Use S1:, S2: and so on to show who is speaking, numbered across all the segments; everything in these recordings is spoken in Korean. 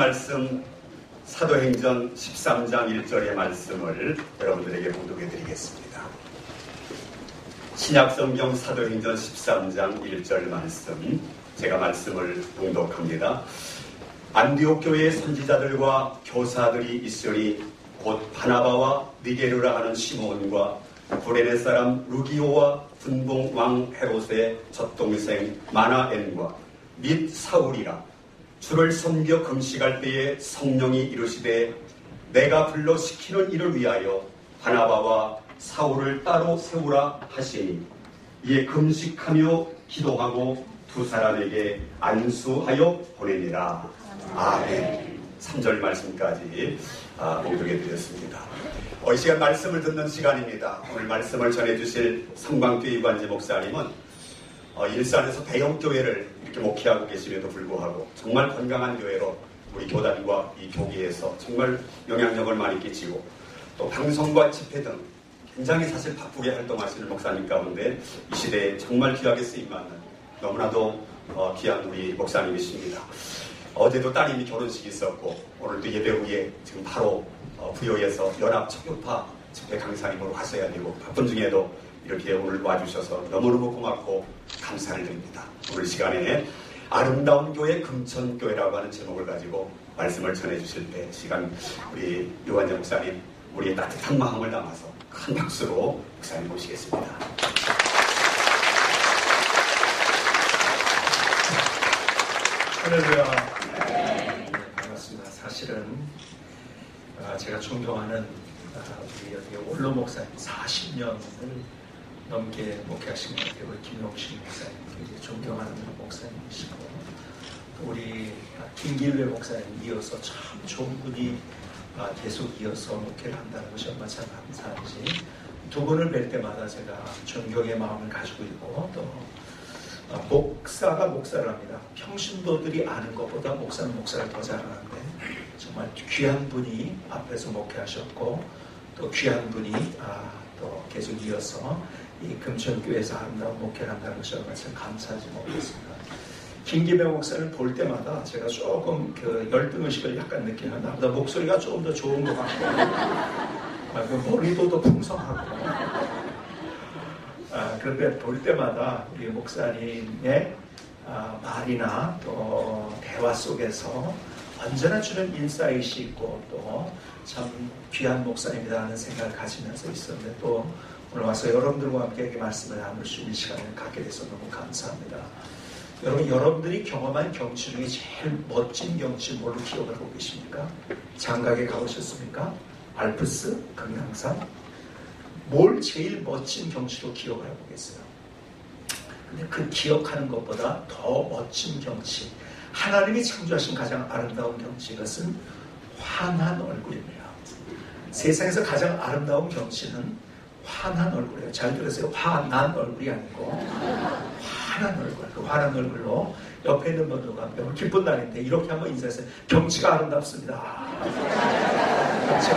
S1: 말씀 사도행전 13장 1절의 말씀을 여러분들에게 봉독해 드리겠습니다. 신약성경 사도행전 13장 1절 말씀, 제가 말씀을 봉독합니다. 안디옥 교회의 선지자들과 교사들이 있으니 곧 바나바와 니게르라 하는 시몬과 구레네 사람 루기오와 분봉 왕 헤롯의 젖동생 마나엔과 및 사울이라. 주를 섬겨 금식할 때에 성령이 이르시되 내가 불러 시키는 일을 위하여 바나바와 사울을 따로 세우라 하시니, 이에 금식하며 기도하고 두 사람에게 안수하여 보내니라. 아멘. 3절 말씀까지 봉독해 드렸습니다. 이 시간 말씀을 듣는 시간입니다. 오늘 말씀을 전해주실 성광교회 이관재 목사님은 일산에서 대형 교회를 이렇게 목회하고 계심에도 불구하고 정말 건강한 교회로 우리 교단과 이 교계에서 정말 영향력을 많이 끼치고, 또 방송과 집회 등 굉장히 사실 바쁘게 활동하시는 목사님 가운데 이 시대에 정말 귀하게 쓰임받는 너무나도 귀한 우리 목사님이십니다. 어제도 따님이 결혼식이 있었고, 오늘도 예배 후에 지금 바로 부여에서 연합 척교파 집회 강사님으로 가셔야 되고, 바쁜 중에도 이렇게 오늘 와주셔서 너무너무 고맙고 감사를 드립니다. 오늘 시간에 아름다운 교회 금천교회라고 하는 제목을 가지고 말씀을 전해주실 때 시간, 우리 이관재 목사님 우리의 따뜻한 마음을 담아서 큰 박수로 목사님 모시겠습니다.
S2: 할렐루야. 반갑습니다. 사실은 제가 존경하는 우리 여기 원로 목사님 40년을 넘게 목회하신 것 같아요. 우리 김용신 목사님 굉장히 존경하는 목사님이시고, 우리 김길래 목사님 이어서 참 좋은 분이 계속 이어서 목회를 한다는 것이 얼마나 참 감사한지, 두 분을 뵐 때마다 제가 존경의 마음을 가지고 있고, 또 목사가 목사를 합니다. 평신도들이 아는 것보다 목사는 목사를 더 잘하는데, 정말 귀한 분이 앞에서 목회하셨고, 또 귀한 분이 또 계속 이어서 이 금천교회에서 아름다운 목회를 한다는 것이 얼마나 참 감사하지 못했습니다. 김기배 목사를 볼 때마다 제가 조금 열등의식을 약간 느끼는, 나보다 목소리가 조금 더 좋은 것 같고, 머리도 더 풍성하고, 그런데 볼 때마다 우리 목사님의 말이나 또 대화 속에서 언제나 주는 인사이트이 있고, 또 참 귀한 목사님이다 하는 생각을 가지면서 있었는데, 또 오늘 와서 여러분들과 함께 이렇게 말씀을 나눌 수 있는 시간을 갖게 돼서 너무 감사합니다. 여러분들이 경험한 경치 중에 제일 멋진 경치 뭘로 기억을 하고 계십니까? 장각에 가보셨습니까? 알프스, 금강산? 뭘 제일 멋진 경치로 기억을 해보겠어요? 근데 그 기억하는 것보다 더 멋진 경치, 하나님이 창조하신 가장 아름다운 경치, 이것은 환한 얼굴입니다. 세상에서 가장 아름다운 경치는 환한 얼굴이에요. 잘 들으세요. 환한 얼굴이 아니고 환한 얼굴. 그 환한 얼굴로 옆에 있는 분들과 함께 기쁜 날인데 이렇게 한번 인사했어요. 경치가 아름답습니다. 경치가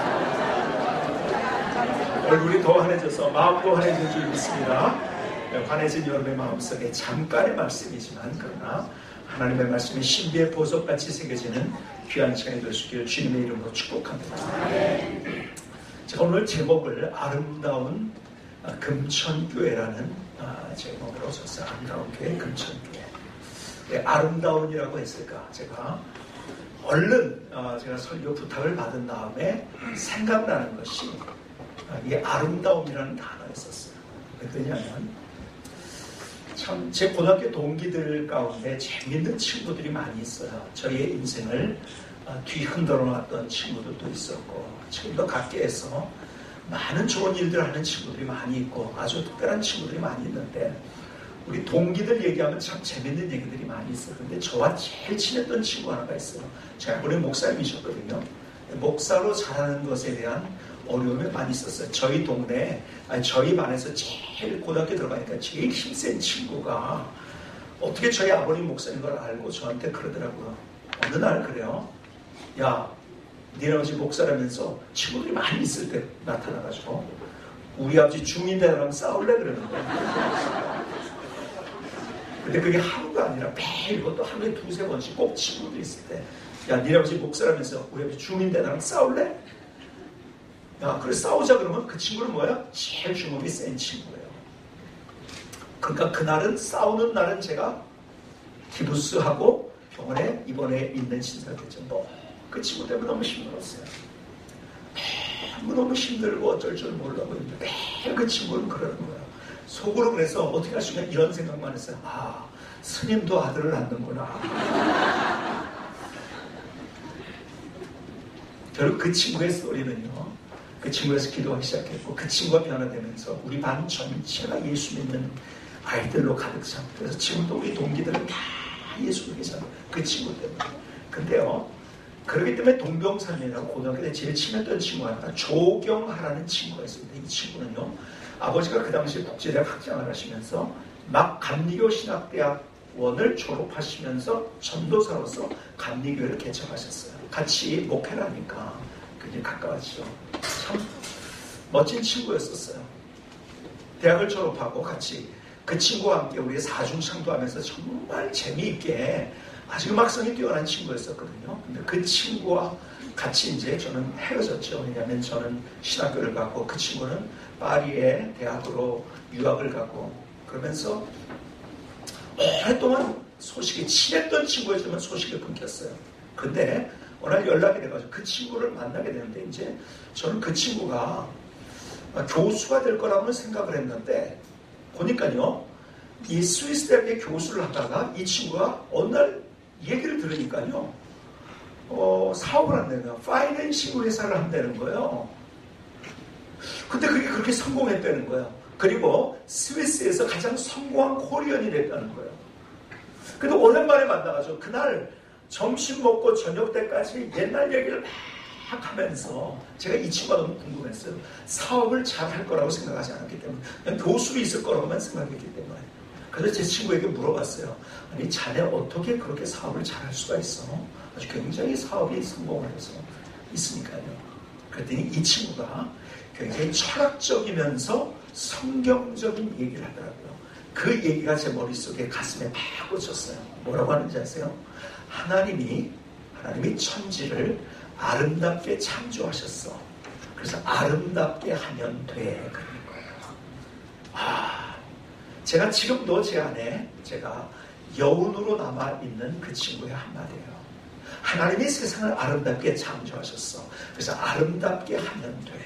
S2: 아름답습니다. 얼굴이 더 환해져서 마음도 환해질 줄 믿습니다. 환해진 여러분의 마음속에 잠깐의 말씀이지만, 그러나 하나님의 말씀이 신비의 보석같이 새겨지는 귀한 시간이 될 수 있기를 주님의 이름으로 축복합니다. 제가 오늘 제목을 아름다운 금천교회라는 제목으로 줬어요. 아름다운 교회, 금천교회. 왜 아름다운이라고 했을까? 제가 얼른 제가 설교 부탁을 받은 다음에 생각나는 것이 이 아름다움이라는 단어였었어요. 왜냐하면 참 제 고등학교 동기들 가운데 재밌는 친구들이 많이 있어요. 저희의 인생을 뒤흔들어 놨던 친구들도 있었고, 지금도 각계에서 많은 좋은 일들을 하는 친구들이 많이 있고, 아주 특별한 친구들이 많이 있는데, 우리 동기들 얘기하면 참 재밌는 얘기들이 많이 있어요. 근데 저와 제일 친했던 친구 하나가 있어요. 제가 아버님 목사님이셨거든요. 목사로 자라는 것에 대한 어려움이 많이 있었어요. 저희 동네에, 저희 반에서 제일 고등학교 들어가니까 제일 힘센 친구가 어떻게 저희 아버님 목사인 걸 알고 저한테 그러더라고요. 어느 날 그래요. 야, 니네 아버지 목사라면서 친구들이 많이 있을 때 나타나가지고 우리 아버지 중인대랑 싸울래 그러는데, 근데 그게 하루가 아니라 매일, 그것도 하루에 두세 번씩 꼭 친구들이 있을 때 야, 니네 아버지 목사라면서 우리 아버지 주민대 나랑 싸울래? 야, 그래 싸우자 그러면 그 친구는 뭐야? 제일 주먹이 센 친구예요. 그러니까 그날은 싸우는 날은 제가 기부스하고 병원에 입원해 있는 신사겠죠. 그 친구 때문에 너무 힘들었어요. 너무 힘들고 어쩔 줄 모르고 있는데 매일 그 친구는 그러는 거예요. 속으로 그래서 어떻게 할 수 있냐 이런 생각만 했어요. 아, 스님도 아들을 낳는구나. 결국 그 친구의 스토리는요, 그 친구에서 기도하기 시작했고 그 친구가 변화되면서 우리 반 전체가 예수 믿는 아이들로 가득 차고, 그래서 지금도 우리 동기들은 다 예수 믿잖아요. 그 친구 때문에. 근데요, 그렇기 때문에 동병상련이라고 고등학교 때 제일 친했던 친구가 하나, 조경하라는 친구가 있습니다. 이 친구는요, 아버지가 그 당시에 국제대학 학장을 하시면서 막 감리교 신학대학원을 졸업하시면서 전도사로서 감리교회를 개척하셨어요. 같이 목회를 하니까 굉장히 가까웠죠. 참 멋진 친구였었어요. 대학을 졸업하고 같이 그 친구와 함께 우리 사중창도하면서 정말 재미있게 아주 음악성이 뛰어난 친구였었거든요. 근데 그 친구와 같이 이제 저는 헤어졌죠. 왜냐하면 저는 신학교를 가고 그 친구는 파리의 대학으로 유학을 가고, 그러면서 오랫동안 소식이 친했던 친구였지만 소식이 끊겼어요. 근데 어느 날 연락이 돼가지고 그 친구를 만나게 되는데, 이제 저는 그 친구가 교수가 될 거라고는 생각을 했는데, 보니까요, 이 스위스 대학의 교수를 하다가 이 친구가 어느 날 얘기를 들으니까요, 사업을 한다는 거예요. 파이낸싱 회사를 한다는 거예요. 근데 그게 그렇게 성공했다는 거예요. 그리고 스위스에서 가장 성공한 코리언이 됐다는 거예요. 근데 오랜만에 만나가지고 그날 점심 먹고 저녁 때까지 옛날 얘기를 막 하면서, 제가 이 친구가 너무 궁금했어요. 사업을 잘 할 거라고 생각하지 않았기 때문에, 그냥 교수로 있을 거라고만 생각했기 때문에. 그래서 제 친구에게 물어봤어요. 아니, 자네 어떻게 그렇게 사업을 잘 할 수가 있어? 아주 굉장히 사업이 성공을 해서 있으니까요. 그랬더니 이 친구가 굉장히 철학적이면서 성경적인 얘기를 하더라고요. 그 얘기가 제 머릿속에 가슴에 팍 꽂혔어요. 뭐라고 하는지 아세요? 하나님이 천지를 아름답게 창조하셨어. 그래서 아름답게 하면 돼. 그런 거예요. 제가 지금도 제 안에 제가 여운으로 남아있는 그 친구의 한마디예요. 하나님이 세상을 아름답게 창조하셨어. 그래서 아름답게 하면 돼.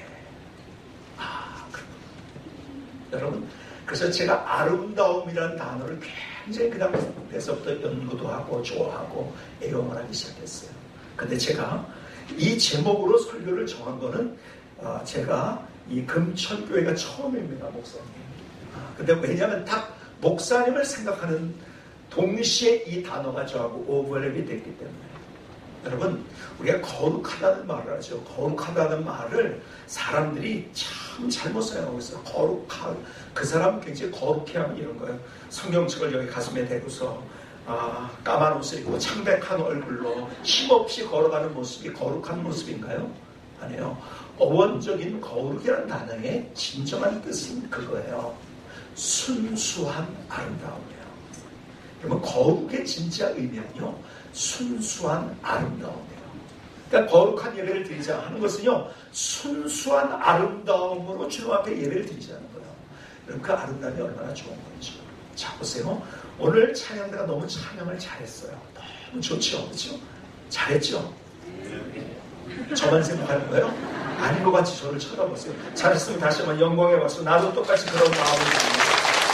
S2: 여러분, 그래서 제가 아름다움이라는 단어를 굉장히 그 다음에서부터 연구도 하고 좋아하고 애용을 하기 시작했어요. 근데 제가 이 제목으로 설교를 정한 거는 제가 이 금천교회가 처음입니다, 목사님. 근데 왜냐하면 딱 목사님을 생각하는 동시에 이 단어가 저하고 오버랩이 됐기 때문에. 여러분, 우리가 거룩하다는 말을 하죠. 거룩하다는 말을 사람들이 참 잘못 사용하고 있어요. 그 사람 굉장히 거룩해하면 이런 거예요. 성경책을 여기 가슴에 대고서 까만 옷을 입고 창백한 얼굴로 힘없이 걸어가는 모습이 거룩한 모습인가요? 아니에요. 어원적인 거룩이라는 단어의 진정한 뜻은 그거예요. 순수한 아름다움이에요. 그러면 거룩의 진짜 의미는요, 순수한 아름다움이에요. 그러니까 거룩한 예배를 드리자 하는 것은요, 순수한 아름다움으로 주님 앞에 예배를 드리자는 거예요. 그럼 그 아름다움이 얼마나 좋은 건지. 자, 보세요. 오늘 찬양대가 너무 찬양을 잘했어요. 너무 좋죠, 그렇죠? 잘했죠? 저만 생각하는 거예요? 아닌 것 같이 저를 쳐다보세요. 잘했으면 다시 한번 영광의 박수. 나도 똑같이 그런 마음을 가집니다.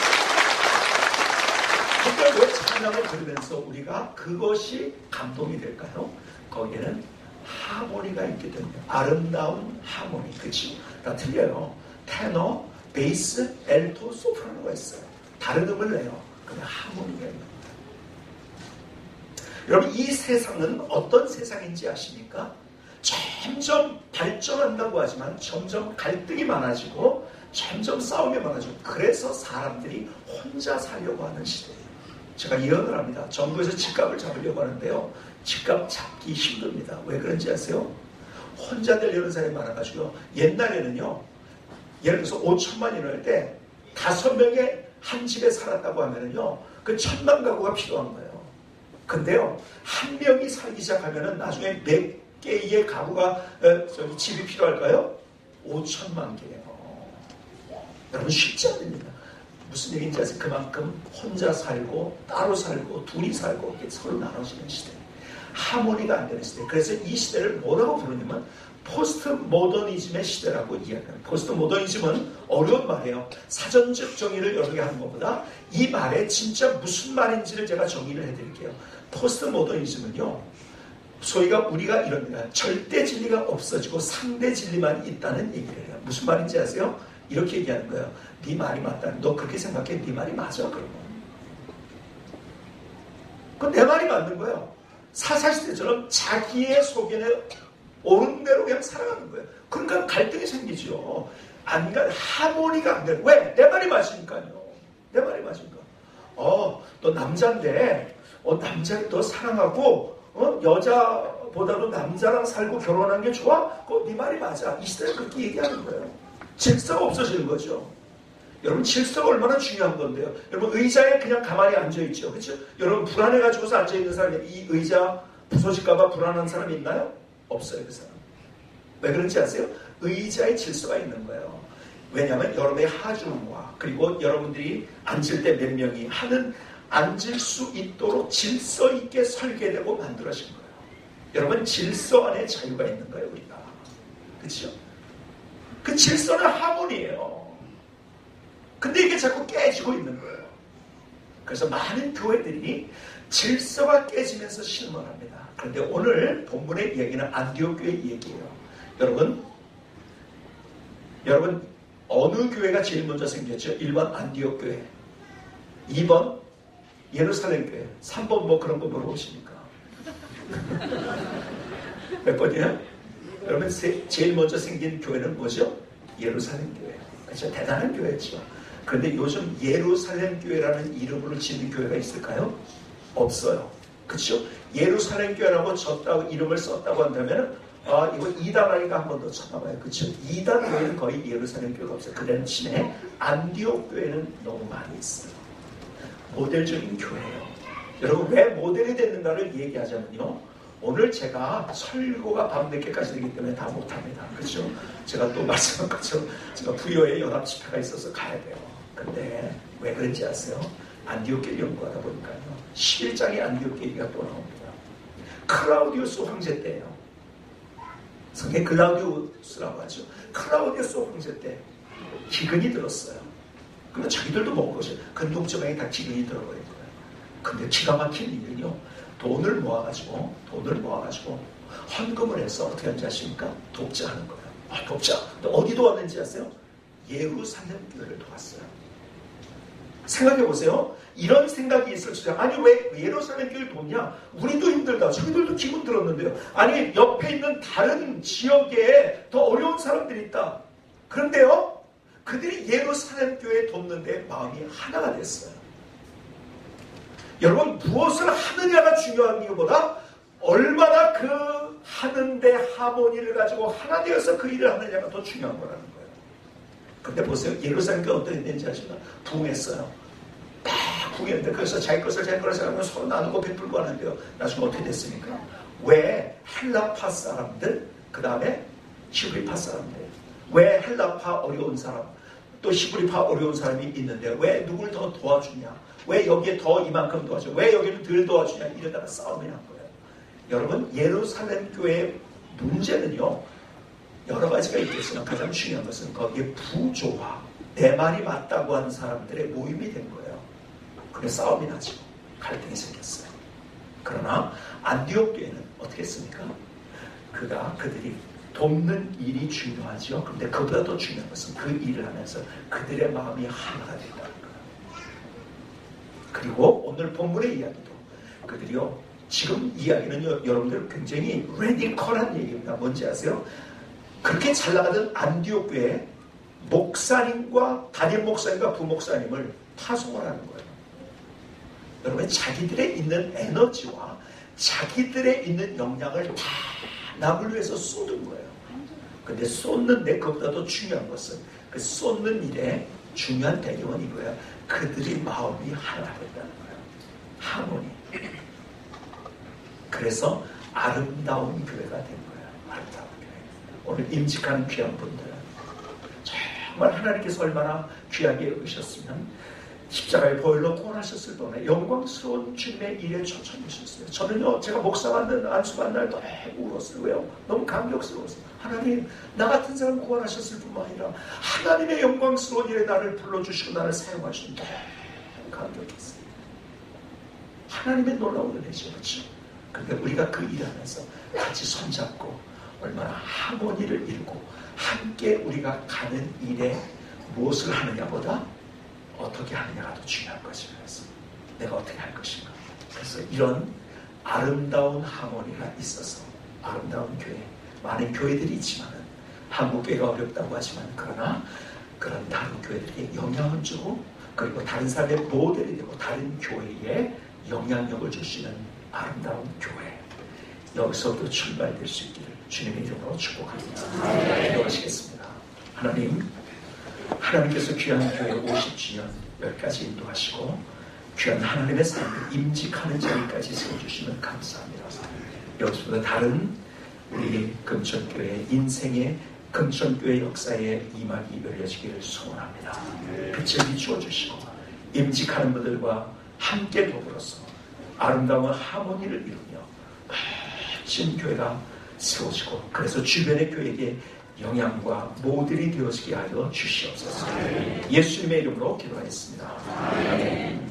S2: 그러니까 왜 찬양을 들으면서 우리가 그것이 감동이 될까요? 거기에는 하모니가 있기 때문에. 아름다운 하모니. 그치? 다 틀려요. 테너, 베이스, 엘토, 소프라노가 있어요. 다른 음을 내요. 근데 하모니가 있는 거예요. 여러분, 이 세상은 어떤 세상인지 아십니까? 점점 발전한다고 하지만 점점 갈등이 많아지고 점점 싸움이 많아지고, 그래서 사람들이 혼자 살려고 하는 시대예요. 제가 예언을 합니다. 정부에서 집값을 잡으려고 하는데요, 집값 잡기 힘듭니다. 왜 그런지 아세요? 혼자 되려는 사람이 많아가지고요. 옛날에는요, 예를 들어서 5천만 원을 할 때 5명의 한 집에 살았다고 하면은요, 그 1,000만 가구가 필요한 거예요. 근데요, 한 명이 살기 시작하면은 나중에 몇 개의 가구가 집이 필요할까요? 5천만 개예요. 여러분 쉽지 않습니다. 무슨 얘기인지 아세요? 그만큼 혼자 살고 따로 살고 둘이 살고 이렇게 서로 나눠지는 시대, 하모니가 안 되는 시대. 그래서 이 시대를 뭐라고 부르냐면 포스트 모더니즘의 시대라고 이야기합니다. 포스트 모더니즘은 어려운 말이에요. 사전적 정의를 여러 개 하는 것보다 이 말에 진짜 무슨 말인지를 제가 정의를 해드릴게요. 포스트 모더니즘은요, 소위가 우리가 이럽니다. 절대 진리가 없어지고 상대 진리만 있다는 얘기를 해요. 무슨 말인지 아세요? 이렇게 얘기하는 거예요. 네 말이 맞다. 너 그렇게 생각해? 네 말이 맞아. 그러면 그건 내 말이 맞는 거예요. 사사시대처럼 자기의 속에는 옳은 대로 그냥 살아가는 거예요. 그러니까 갈등이 생기죠. 하모니가 안 돼. 왜? 내 말이 맞으니까요. 내 말이 맞으니까. 너 남자인데 남자를 더 사랑하고 여자보다도 남자랑 살고 결혼하는 게 좋아? 그거 네 말이 맞아. 이 시대는 그렇게 얘기하는 거예요. 질서가 없어지는 거죠. 여러분, 질서가 얼마나 중요한 건데요. 여러분, 의자에 그냥 가만히 앉아있죠. 그렇죠? 여러분, 불안해가지고서 앉아있는 사람이, 이 의자 부서질까봐 불안한 사람이 있나요? 없어요, 그 사람. 왜 그런지 아세요? 의자에 질서가 있는 거예요. 왜냐하면 여러분의 하중과 그리고 여러분들이 앉을 때 몇 명이 하는 앉을 수 있도록 질서 있게 설계되고 만들어진 거예요. 여러분, 질서 안에 자유가 있는 거예요, 우리가. 그렇죠? 그 질서는 하모니예요. 근데 이게 자꾸 깨지고 있는 거예요. 그래서 많은 교회들이 질서가 깨지면서 실망합니다. 그런데 오늘 본문의 이야기는 안디옥 교회 얘기예요. 여러분 어느 교회가 제일 먼저 생겼죠? 1번 안디옥 교회, 2번 예루살렘 교회, 3번 뭐 그런 거 물어보십니까? 몇 번이에요? 여러분, 제일 먼저 생긴 교회는 뭐죠? 예루살렘 교회. 그렇죠? 대단한 교회죠. 그런데 요즘 예루살렘 교회라는 이름으로 짓는 교회가 있을까요? 없어요. 그렇죠? 예루살렘 교회라고 이름을 썼다고 한다면 이거 이단아니까 한 번 더 쳐다봐요. 그렇죠? 이단 교회는 거의 예루살렘 교회가 없어요. 그 대신에 안디옥 교회는 너무 많이 있어요. 모델적인 교회예요. 여러분, 왜 모델이 됐는가를 얘기하자면요, 오늘 제가 설교가 밤 늦게까지 되기 때문에 다 못합니다. 그렇죠? 제가 또 말씀한 것처럼 제가 부여에 연합 집회가 있어서 가야 돼요. 근데 왜 그런지 아세요? 안디옥 교회 연구하다 보니까요, 11장에 안디옥 교회 얘기가 또 나옵니다. 클라우디우스 황제 때예요. 성경에 클라우디우스라고 하죠. 클라우디우스 황제 때 기근이 들었어요. 그러면 자기들도 먹은 것이 근동지방에 다 기근이 들어버린 거예요. 근데 기가 막힌 일은요, 돈을 모아가지고 헌금을 해서 어떻게 하는지 아십니까? 독자하는 거예요. 독자. 어디 도왔는지 아세요? 예루살렘 교회를 도왔어요. 생각해보세요. 이런 생각이 있을 수 있어요. 아니, 왜 예루살렘 교회를 돕냐? 우리도 힘들다. 저희들도 기분 들었는데요. 아니, 옆에 있는 다른 지역에 더 어려운 사람들이 있다. 그런데요, 그들이 예루살렘 교회에 돕는데 마음이 하나가 됐어요. 여러분, 무엇을 하느냐가 중요한 이유보다 얼마나 그 하는데 하모니를 가지고 하나 되어서 그 일을 하느냐가 더 중요한 거라는 거예요. 근데 보세요. 예루살렘 교회 어떻게 됐는지 아시나? 부흥했어요. 다 부흥했는데, 그래서 자기 것을 생각하면 서로 나누고 베풀고 하는데요, 나중에 어떻게 됐습니까? 왜 헬라파 사람들, 그 다음에 히브리파 사람들, 왜 헬라파 어려운 사람, 또 히브리파 어려운 사람이 있는데 왜 누굴 더 도와주냐, 왜 여기에 더 이만큼 도와줘, 왜 여기는 덜 도와주냐, 이러다가 싸움이 난 거예요. 여러분, 예루살렘 교회의 문제는요, 여러 가지가 있겠으나 가장 중요한 것은 거기에 부조와 내 말이 맞다고 하는 사람들의 모임이 된 거예요. 그래서 싸움이 나죠. 갈등이 생겼어요. 그러나 안디옥 교회는 어떻게 했습니까? 그들이 돕는 일이 중요하죠. 그런데 그보다 더 중요한 것은 그 일을 하면서 그들의 마음이 하나가 된다는 거예요. 그리고 오늘 본문의 이야기도 그들이요, 지금 이야기는요, 여러분들 굉장히 레디컬한 얘기입니다. 뭔지 아세요? 그렇게 잘 나가던 안디옥 교회 목사님과 담임 목사님과 부목사님을 파송을 하는 거예요. 여러분, 자기들의 있는 에너지와 자기들의 있는 역량을 다 남을 위해서 쏟은 거예요. 근데 쏟는데 그것보다도 중요한 것은 그 쏟는 일에 중요한 배경은 이거예요. 그들이 마음이 하나 됐다는 거예요. 하모니. 그래서 아름다운 교회가 된 거예요. 아름다운 교회. 오늘 임직한 귀한 분들, 정말 하나님께서 얼마나 귀하게 여기셨으면 십자가의 보혈로 구원하셨을 동안에 영광스러운 주님의 일에 초청하셨어요. 저는요, 제가 목사 받는 안수 받는 날 너무 울었어요. 왜요? 너무 감격스러웠어요. 하나님, 나 같은 사람 구원하셨을 뿐만 아니라 하나님의 영광스러운 일에 나를 불러주시고 나를 사용하시는 너무 감격했어요. 하나님의 놀라운 은혜죠. 그렇죠? 그러니까 우리가 그 일 안에서 같이 손잡고 얼마나 하모니를 이루고 함께 우리가 가는 일에 무엇을 하느냐보다 어떻게 하느냐가 더 중요한 거죠. 그래서 내가 어떻게 할 것인가. 그래서 이런 아름다운 하모니가 있어서 아름다운 교회, 많은 교회들이 있지만은 한국 교회가 어렵다고 하지만 그러나 그런 다른 교회들에게 영향을 주고 그리고 다른 사람의 모델이 되고 다른 교회에 영향력을 줄 수 있는 아름다운 교회, 여기서부터 출발될 수 있기를 주님의 이름으로 축복합니다. 기도하시겠습니다. 하나님께서 귀한 교회 50주년 여기까지 인도하시고 귀한 하나님의 삶을 임직하는 자리까지 세워주시면 감사합니다. 여기서부터 다른 우리 금천교회 인생의 금천교회 역사의 이막이 열려지기를 소원합니다. 빛을 비추어 주시고 임직하는 분들과 함께 더불어서 아름다운 하모니를 이루며 멋진 교회가 세워지고 그래서 주변의 교회에게 영향과 모델이 되어지게 하여 주시옵소서. 예수님의 이름으로 기도하겠습니다. 아멘.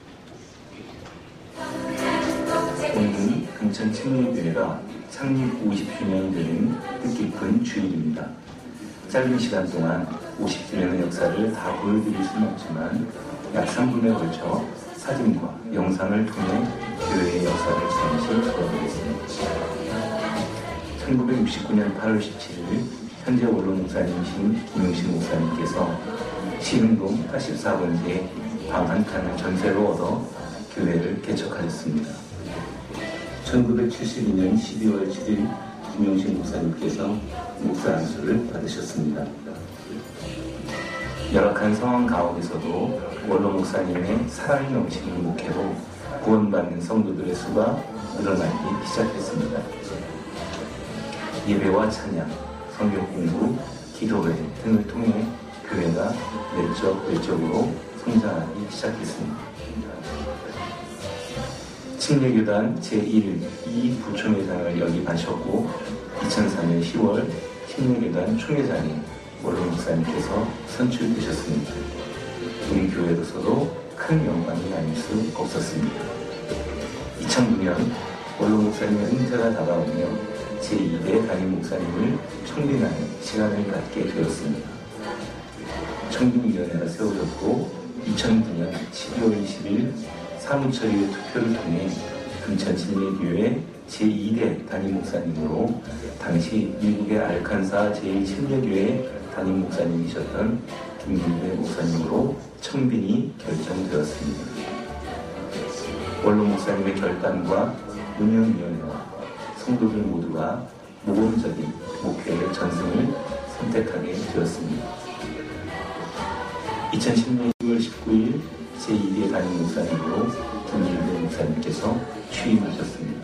S3: 오늘은 금천 침례교회가 창립 50주년 되는 뜻깊은 주일입니다. 짧은 시간 동안 50주년의 역사를 다 보여드릴 수는 없지만 약 3분에 걸쳐 사진과 영상을 통해 교회의 역사를 잠시 보여드리겠습니다. 1969년 8월 17일 현재 원로 목사님이신 김용신 목사님께서 시흥동 84번지에 방 한 칸을 전세로 얻어 교회를 개척하셨습니다. 1972년 12월 7일 김용신 목사님께서 목사 안수를 받으셨습니다. 열악한 상황 가운데서도 원로 목사님의 사랑이 넘치는 목회로 구원받는 성도들의 수가 늘어나기 시작했습니다. 예배와 찬양, 성경 공부, 기도회 등을 통해 교회가 외적으로 성장하기 시작했습니다. 침례교단 제1 부총회장을 역임하셨고 2004년 10월 침례교단 총회장에 원로 목사님께서 선출되셨습니다. 우리 교회로서도 큰 영광이 아닐 수 없었습니다. 2009년 원로 목사님의 은퇴가 다가오며 제2대 담임 목사님을 청빙하는 시간을 갖게 되었습니다. 청빙위원회가 세워졌고 2009년 12월 20일 사무처리의 투표를 통해 금천침례교회 제2대 담임 목사님으로 당시 미국의 알칸사 제1침례교회 담임 목사님이셨던 김길배 목사님으로 청빙이 결정되었습니다. 원로 목사님의 결단과 운영위원회와 성도들 모두가 모범적인 목회의 전승을 선택하게 되었습니다. 2010년 6월 19일 제2대 담임 목사님으로 김길배 목사님께서 취임하셨습니다.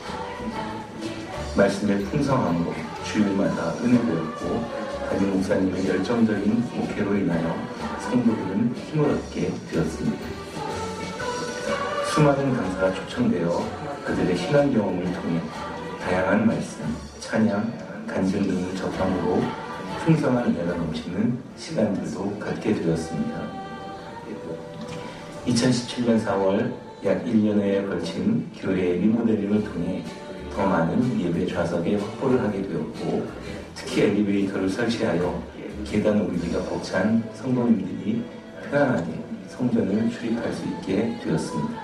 S3: 말씀의 풍성함으로 주일마다 은혜되었고 담임 목사님의 열정적인 목회로 인하여 성도들은 힘을 얻게 되었습니다. 수많은 강사가 초청되어 그들의 신앙 경험을 통해 다양한 말씀, 찬양, 간증 등을 접함으로 풍성한 은혜가 넘치는 시간들도 갖게 되었습니다. 2017년 4월 약 1년여에 걸친 교회의 리모델링을 통해 더 많은 예배 좌석의 확보를 하게 되었고 특히 엘리베이터를 설치하여 계단 오르기가 벅찬 성도님들이 편안하게 성전을 출입할 수 있게 되었습니다.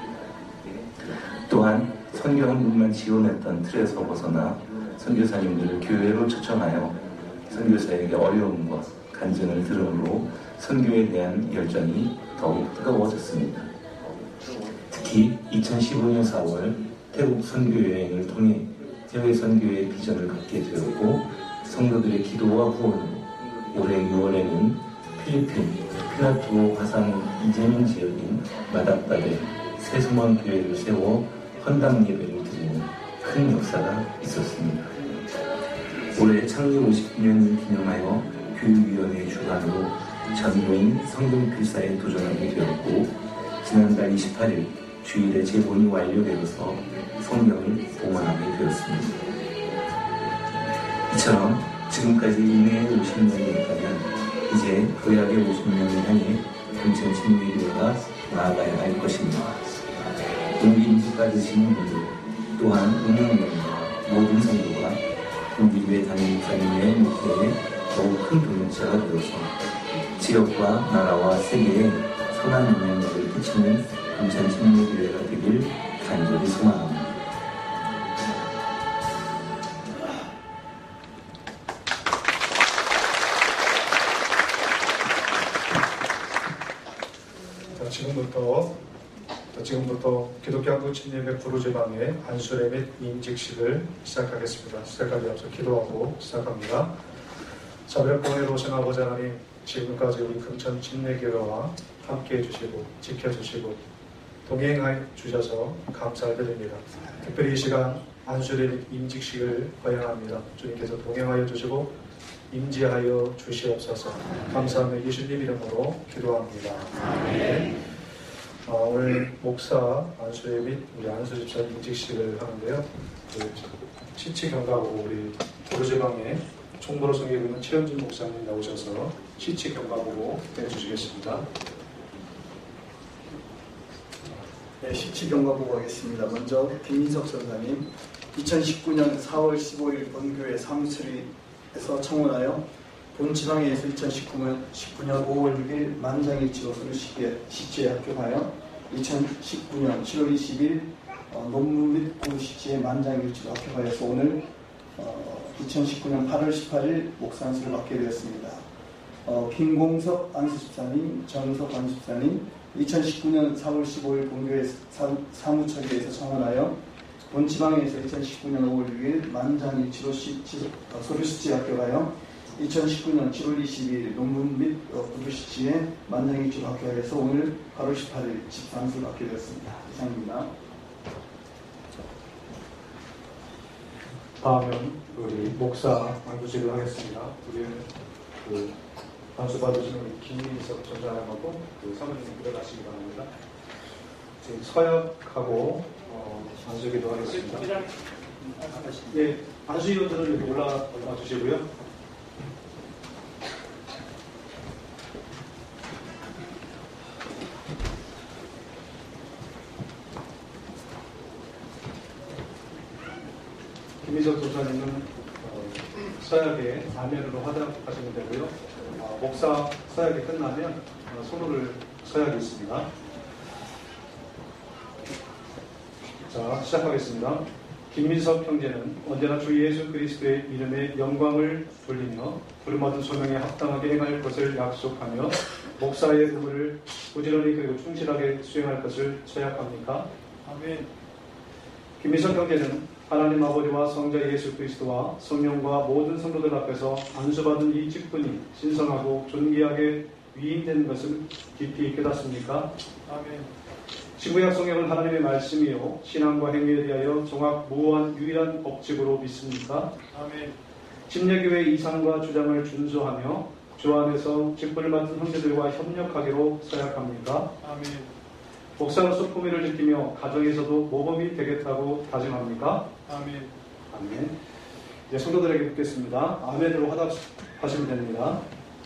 S3: 또한 선교 한 분만 지원했던 틀에서 벗어나 선교사님들을 교회로 초청하여 선교사에게 어려움과 간증을 들음으로 선교에 대한 열정이 더욱 뜨거워졌습니다. 특히 2015년 4월 태국 선교여행을 통해 해외 선교의 비전을 갖게 되었고 성도들의 기도와 후원으로 올해 6월에는 필리핀 피나투보 화상 이재민 지역인 마닥바데 새수먼 교회를 세워 헌당 예배를 드리는 큰 역사가 있었습니다. 올해 창립 50주년을 기념하여 교육위원회 주관으로 전도인 성경 필사에 도전하게 되었고, 지난달 28일 주일에 재본이 완료되어서 성경을 봉헌하게 되었습니다. 이처럼 지금까지 인해의 50년이 있다면 이제 도약의 50년을 향해 금천 침례교회가 나아가야 할 것입니다. 동기 인식 받으시는 분들, 또한 은행원과 모든 성도가 동기교회 담임 목사님의 목표에 더욱 큰 동역자가 되어서 지역과 나라와 세계에 선한 영향력을 끼치는 금천 침례교회가 되길 간절히 소망합니다.
S4: 지금부터 기독교 한국 침례교회 부르지방의 안수례 및 임직식을 시작하겠습니다. 시작하기 앞서 기도하고 시작합니다. 자비롭고 오신 아버지 하나님, 지금까지 우리 금천 침례교회와 함께해 주시고 지켜주시고 동행해 주셔서 감사드립니다. 특별히 이 시간 안수례 및 임직식을 거행합니다. 주님께서 동행하여 주시고 임지하여 주시옵소서. 감사하며 예수님 이름으로 기도합니다. 아멘. 오늘 목사 안수회 및 우리 안수 집사 임직식을 하는데요. 시치경가보고 우리 도로지방에 총무로 섬기고 있는 최현진 목사님 나오셔서 시치경가보고 해주시겠습니다.
S5: 네, 시치경가보고 하겠습니다. 먼저 김민석 선사님, 2019년 4월 15일 본교회 사무처에서 청원하여 본지방에서 2019년 5월 6일 만장일치로 시치에 합격하여 2019년 7월 20일 논문 및 고시치에 만장일치로 합격하여서 오늘 2019년 8월 18일 목사안수를 받게 되었습니다. 김공석 안수집사님, 정석 안수집사님, 2019년 4월 15일 본교회 사무처리에서 청원하여 본지방에서 2019년 5월 6일 만장일치로 서류시치에 합격하여 2019년 7월 22일 논문 및 부부시치에 만장일치로 합격해서 오늘 8월 18일 집사안수를 받게 되었습니다. 이상입니다.
S4: 다음은 우리 목사 안수식을 하겠습니다. 우리는 안수 받으시는 우리 김민석 전사님하고 사모님 들어가시기 바랍니다. 지금 서약하고 안수기도 하겠습니다. 네, 안수위원들은 여기 올라와 주시고요. 김민석 전사님은 서약에 아멘으로 화답하시면 되고요. 목사 서약이 끝나면 손을 서약이 있습니다. 자, 시작하겠습니다. 김민석 형제는 언제나 주 예수 그리스도의 이름에 영광을 돌리며 부름받은 소명에 합당하게 행할 것을 약속하며 목사의 의무를 부지런히 그리고 충실하게 수행할 것을 서약합니까? 아멘. 김민석 형제는 하나님 아버지와 성자 예수 그리스도와 성령과 모든 성도들 앞에서 안수받은 이 직분이 신성하고 존귀하게 위임된 것을 깊이 깨닫습니까? 아멘. 신구약 성경은 하나님의 말씀이요 신앙과 행위에 대하여 정확무한 유일한 법칙으로 믿습니까? 아멘. 침례교회의 이상과 주장을 준수하며 주 안에서 직분을 맡은 형제들과 협력하기로 서약합니까? 아멘. 목사로서 품위를 지키며 가정에서도 모범이 되겠다고 다짐합니까? 아멘. 아멘. 이제 성도들에게 묻겠습니다. 아멘으로 화답하시면 됩니다.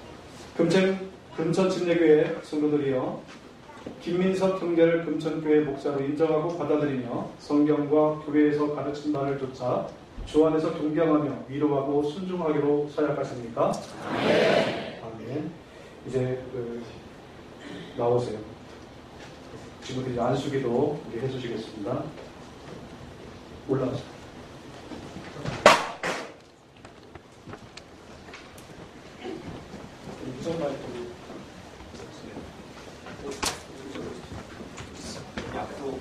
S4: 금천 침례교회 성도들이여, 김민석 형제를 금천교회 목사로 인정하고 받아들이며 성경과 교회에서 가르친 바를 쫓아 주 안에서 존경하며 위로하고 순종하기로 서약하십니까? 아멘. 아멘. 이제 나오세요. 지금부터 안수기도 해주시겠습니다. 올라가세요. 무슨 말이죠? 약도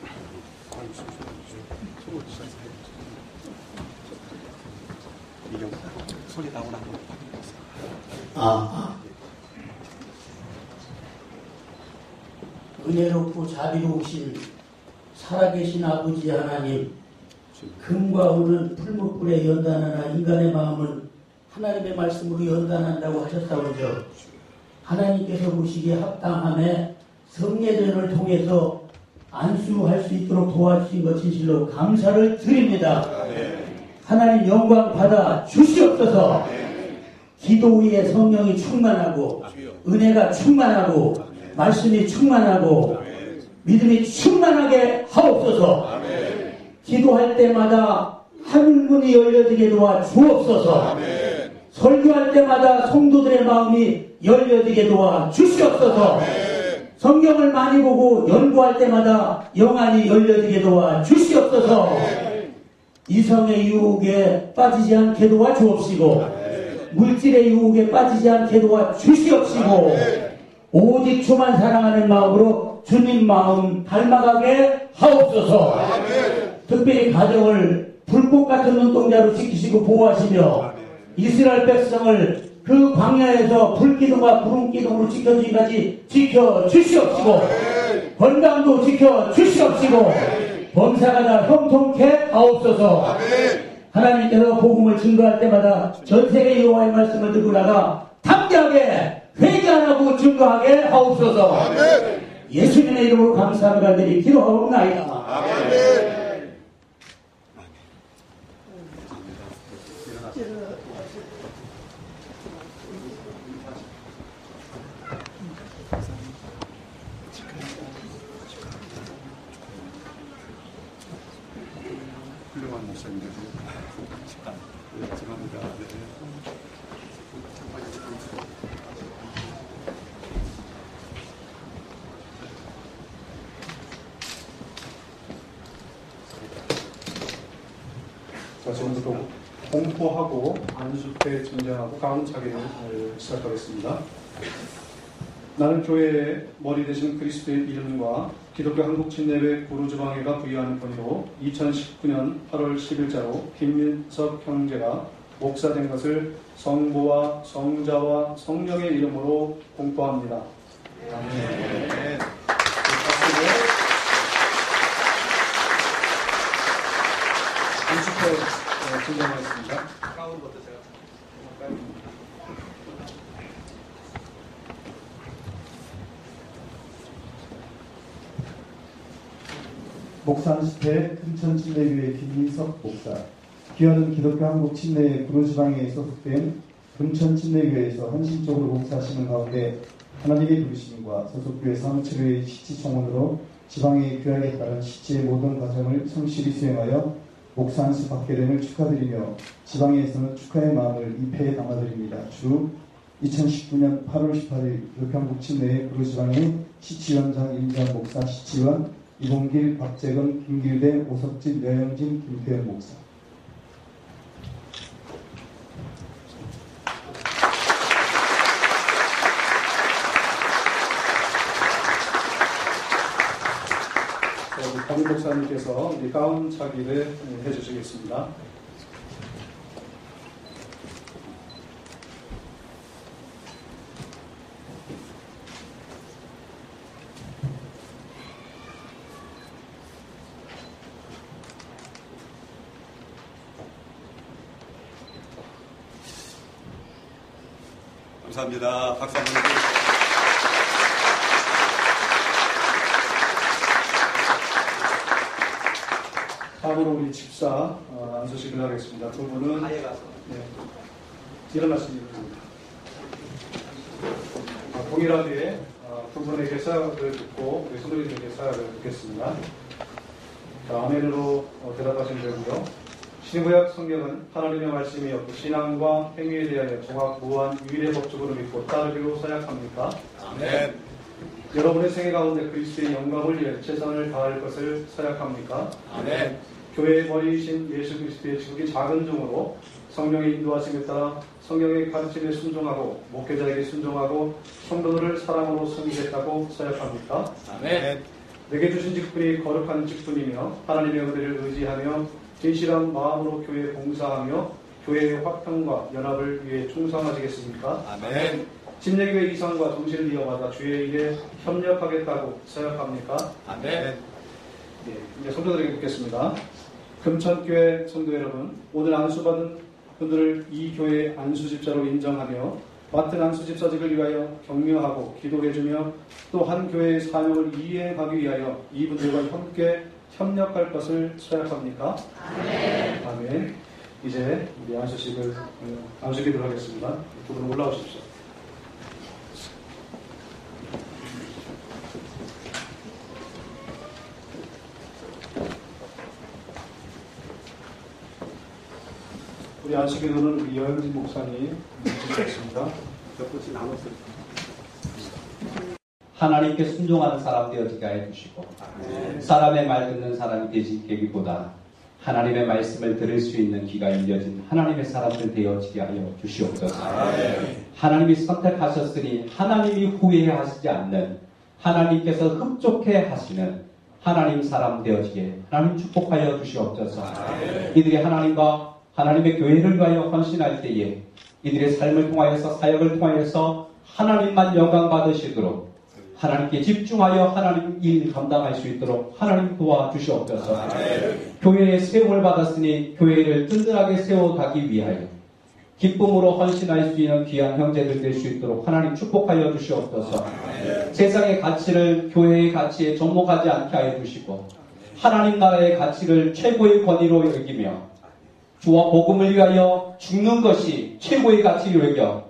S4: 이경
S6: 은혜롭고 자비로우신 살아계신 아버지 하나님, 금과 은은 풀무불에 연단하나 인간의 마음은 하나님의 말씀으로 연단한다고 하셨다오죠. 하나님께서 보시기에 합당함에 성례전을 통해서 안수할 수 있도록 도와주신 것 진실로 감사를 드립니다. 하나님 영광 받아 주시옵소서. 기도 위에 성령이 충만하고 은혜가 충만하고 말씀이 충만하고 믿음이 충만하게 하옵소서. 기도할 때마다 하늘문이 열려지게 도와 주옵소서. 설교할 때마다 성도들의 마음이 열려지게 도와 주시옵소서. 성경을 많이 보고 연구할 때마다 영안이 열려지게 도와 주시옵소서. 이성의 유혹에 빠지지 않게 도와 주옵시고 물질의 유혹에 빠지지 않게 도와 주시옵시고 오직 주만 사랑하는 마음으로 주님 마음 닮아가게 하옵소서. 특별히 가정을 불꽃 같은 눈동자로 지키시고 보호하시며 이스라엘 백성을 그 광야에서 불기둥과 구름기둥으로 지켜주기까지 지켜주시옵시고 건강도 지켜주시옵시고 범사가 다 형통케 하옵소서. 하나님께서 복음을 증거할 때마다 전세계 여호와의 말씀을 들고 나가 담대하게 회개 안 하고 증거하게 하옵소서. 예수님의 이름으로 감사하며 간절히 기도하옵나이다.
S4: 훌륭한 목사님들. 감사합니다. 자, 지금부터 공포하고 안수태 증정하고 가운 차기를 시작하겠습니다. 나는 교회의 머리 대신 그리스도의 이름과 기독교 한국침례회 구루지방회가 부여하는 권위로 2019년 8월 10일자로 김민석 형제가 목사된 것을 성부와 성자와 성령의 이름으로 공포합니다. 아멘. 안수태 증정하겠습니다. 가운부터 제가
S7: 목사 안수태 금천침례교회 김민석 목사, 귀하는 기독교 한국침례회 구로지방에 소속된 금천침례교회에서 헌신적으로 목사하시는 가운데 하나님의 부르심과 소속교회 사무처의 시치총원으로 지방에 귀하게 따른 시치의 모든 과정을 성실히 수행하여 목사 안수 받게 됨을 축하드리며 지방에서는 축하의 마음을 입회에 담아드립니다. 주 2019년 8월 18일 기독교 한국침례회 구로지방의 시치위원장 임재환 목사, 시치위원 이봉길, 박재근, 김길대, 오석진, 려영진, 김태현 목사.
S4: 박민 목사님께서 우리 가운 차기를 해주시겠습니다.
S1: 감사합니다. 박수 한번 해주세요.
S4: 다음으로 우리 집사 안수식을 하겠습니다. 두 분은 일어나시기 바랍니다. 동일하게 두 분에게 사역을 듣고 우리 성도님에게 사역을 듣겠습니다. 아멘으로 대답하시면 되고요. 신구약 성경은 하나님의 말씀이 없고 신앙과 행위에 대하여 종합무한 유일의 법칙으로 믿고 따르기로 서약합니까?
S1: 아멘.
S4: 여러분의 생애 가운데 그리스도의 영광을 위해 최선을 다할 것을 서약합니까?
S1: 아멘.
S4: 교회의 머리이신 예수 그리스도의 지극히 작은 종으로 성령의 인도하심에 따라 성경의 가르침에 순종하고 목회자에게 순종하고 성도들을 사랑으로 섬기겠다고 서약합니까?
S1: 아멘.
S4: 내게 주신 직분이 거룩한 직분이며 하나님의 은혜를 의지하며 진실한 마음으로 교회에 봉사하며 교회의 확장과 연합을 위해 충성하시겠습니까?
S8: 아멘.
S4: 침례교회 이상과 동시를 이어받아 주의 일에 협력하겠다고 생각합니까?
S8: 아멘.
S4: 예, 이제 성도들에게 묻겠습니다. 금천교회 성도 여러분, 오늘 안수받은 분들을 이 교회의 안수집사로 인정하며 맡은 안수집사직을 위하여 격려하고 기도해주며 또 한 교회의 사명을 이행하기 위하여 이분들과 함께 협력할 것을 생각합니까? 아멘. 아멘. 이제 우리 안수기도를 하겠습니다. 두 분 올라오십시오. 우리 안수기도는 우리 여영진 목사님 주시겠습니다. 몇 분씩 나눴을
S9: 하나님께 순종하는 사람 되어지게 하여 주시고 사람의 말 듣는 사람이 되기보다 하나님의 말씀을 들을 수 있는 귀가 열려진 하나님의 사람들 되어지게 하여 주시옵소서. 하나님이 선택하셨으니 하나님이 후회하시지 않는 하나님께서 흡족해 하시는 하나님 사람 되어지게 하나님 축복하여 주시옵소서. 이들이 하나님과 하나님의 교회를 위하여 헌신할 때에 이들의 삶을 통하여서 사역을 통하여서 하나님만 영광 받으시도록 하나님께 집중하여 하나님 일 감당할 수 있도록 하나님 도와주시옵소서. 교회의 세움을 받았으니 교회를 든든하게 세워가기 위하여 기쁨으로 헌신할 수 있는 귀한 형제들 될 수 있도록 하나님 축복하여 주시옵소서. 세상의 가치를 교회의 가치에 접목하지 않게 하여 주시고 하나님 나라의 가치를 최고의 권위로 여기며 주와 복음을 위하여 죽는 것이 최고의 가치로 여겨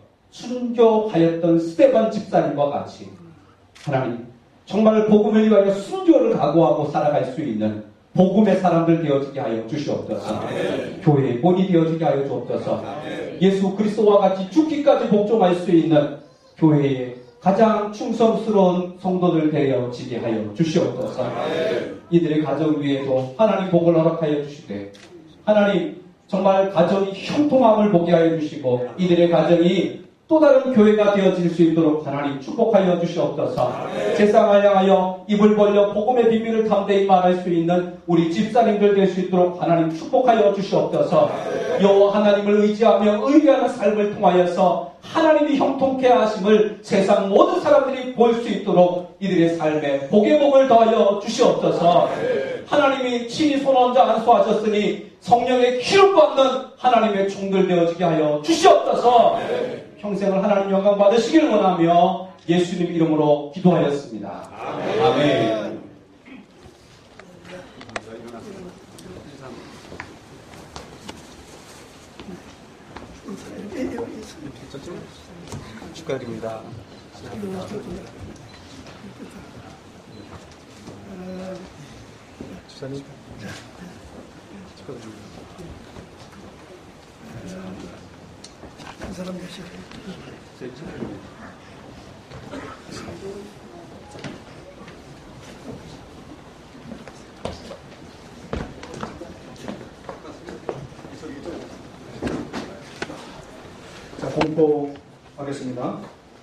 S9: 순교하였던 스데반 집사님과 같이 하나님 정말 복음을 위하여 순교를 각오하고 살아갈 수 있는 복음의 사람들 되어지게 하여 주시옵소서. 교회의 본이 되어지게 하여 주옵소서. 예수 그리스도와 같이 죽기까지 복종할 수 있는 교회의 가장 충성스러운 성도들 되어지게 하여 주시옵소서. 이들의 가정 위에도 하나님 복을 허락하여 주시되 하나님 정말 가정이 형통함을 보게 하여 주시고 이들의 가정이 또 다른 교회가 되어질 수 있도록 하나님 축복하여 주시옵소서. 세상을 향하여 입을 벌려 복음의 비밀을 담대히 말할 수 있는 우리 집사님들 될 수 있도록 하나님 축복하여 주시옵소서. 여호와 하나님을 의지하며 의뢰하는 삶을 통하여서 하나님이 형통케 하심을 세상 모든 사람들이 볼 수 있도록 이들의 삶에 복의 복을 더하여 주시옵소서. 하나님이 친히 손 얹어 안수하셨으니 성령의 기름 받는 하나님의 종들 되어지게 하여 주시옵소서. 평생을 하나님 영광 받으시길 원하며 예수님 이름으로 기도하였습니다. 아멘.
S8: 축하드립니다. 주사님 축하드립니다. 한 사람 몇이
S4: 자, 공포하겠습니다.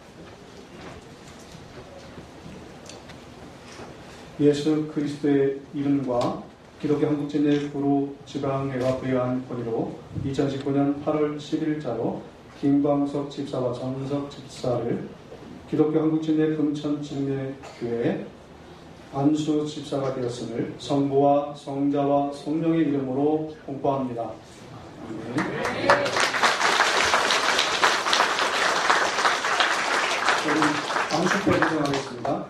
S4: 예수 그리스도의 이름과 기독교 한국진례 구로 지방회가 부여한 권위로 2019년 8월 11일자로 김광석 집사와 정석 집사를 기독교 한국진례 금천진례교회 안수 집사가 되었음을 성부와 성자와 성령의 이름으로 공포합니다. 안수표 구성하겠습니다.